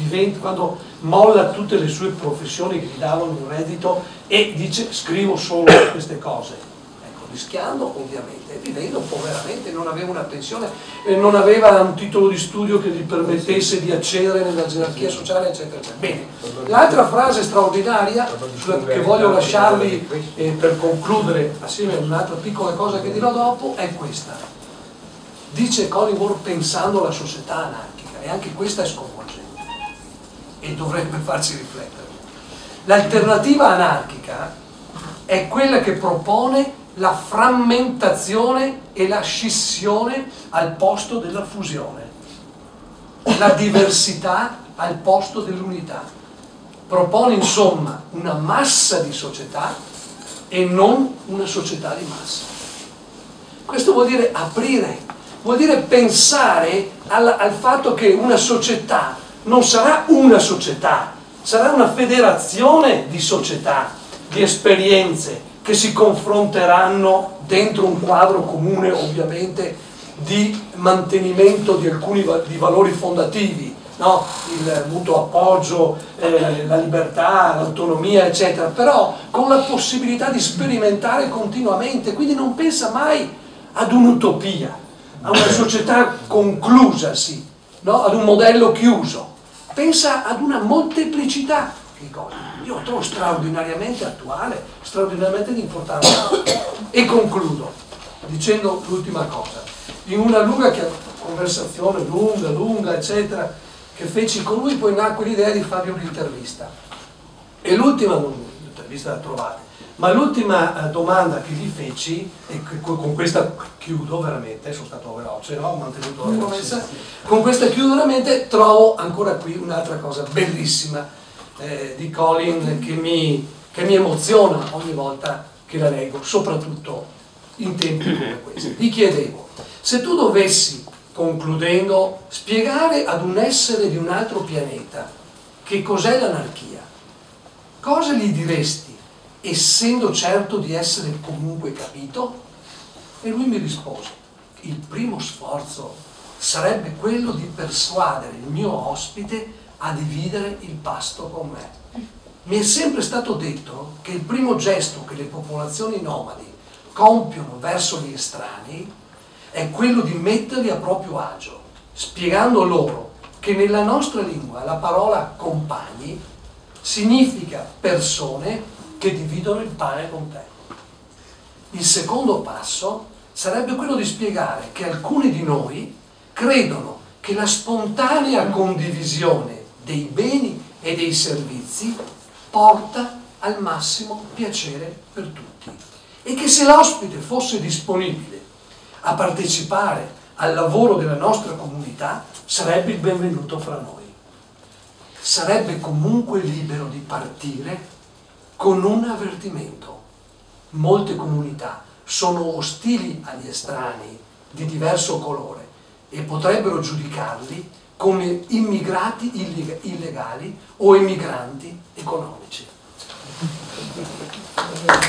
molla tutte le sue professioni che gli davano un reddito e dice: scrivo solo queste cose, ecco, rischiando ovviamente, vivendo poveramente, non aveva una pensione, non aveva un titolo di studio che gli permettesse di accedere nella gerarchia sociale, eccetera, eccetera. Bene, l'altra frase straordinaria che voglio lasciarvi per concludere assieme a un'altra piccola cosa che dirò dopo è questa. Dice Colin Ward pensando alla società anarchica, e anche questa è sconvolgente e dovrebbe farci riflettere. L'alternativa anarchica è quella che propone la frammentazione e la scissione al posto della fusione, la diversità al posto dell'unità. Propone insomma una massa di società e non una società di massa. Questo vuol dire aprire, vuol dire pensare al fatto che una società non sarà una società, sarà una federazione di società, di esperienze che si confronteranno dentro un quadro comune, ovviamente, di mantenimento di alcuni di valori fondativi, no? Il mutuo appoggio, la libertà, l'autonomia, eccetera, però con la possibilità di sperimentare continuamente, quindi non pensa mai ad un'utopia, a una società conclusasi, no? Ad un modello chiuso, pensa ad una molteplicità di cose. Io lo trovo straordinariamente attuale, straordinariamente di importanza. E concludo dicendo l'ultima cosa. In una conversazione lunga, eccetera, che feci con lui, poi nacque l'idea di fargli un'intervista. E l'ultima, l'intervista la trovate, ma l'ultima domanda che gli feci, e con questa chiudo veramente, sono stato veloce, no? Ho mantenuto la promessa, con questa chiudo veramente, trovo ancora qui un'altra cosa bellissima. di Colin che mi emoziona ogni volta che la leggo, soprattutto in tempi come questi. Gli chiedevo, se tu dovessi, concludendo, spiegare ad un essere di un altro pianeta che cos'è l'anarchia, cosa gli diresti, essendo certo di essere comunque capito? E lui mi rispose, il primo sforzo sarebbe quello di persuadere il mio ospite a dividere il pasto con me. Mi è sempre stato detto che il primo gesto che le popolazioni nomadi compiono verso gli estranei è quello di metterli a proprio agio, spiegando loro che nella nostra lingua la parola compagni significa persone che dividono il pane con te. Il secondo passo sarebbe quello di spiegare che alcuni di noi credono che la spontanea condivisione dei beni e dei servizi porta al massimo piacere per tutti e che se l'ospite fosse disponibile a partecipare al lavoro della nostra comunità sarebbe il benvenuto fra noi. Sarebbe comunque libero di partire con un avvertimento. Molte comunità sono ostili agli estranei di diverso colore e potrebbero giudicarli come immigrati illegali o emigranti economici.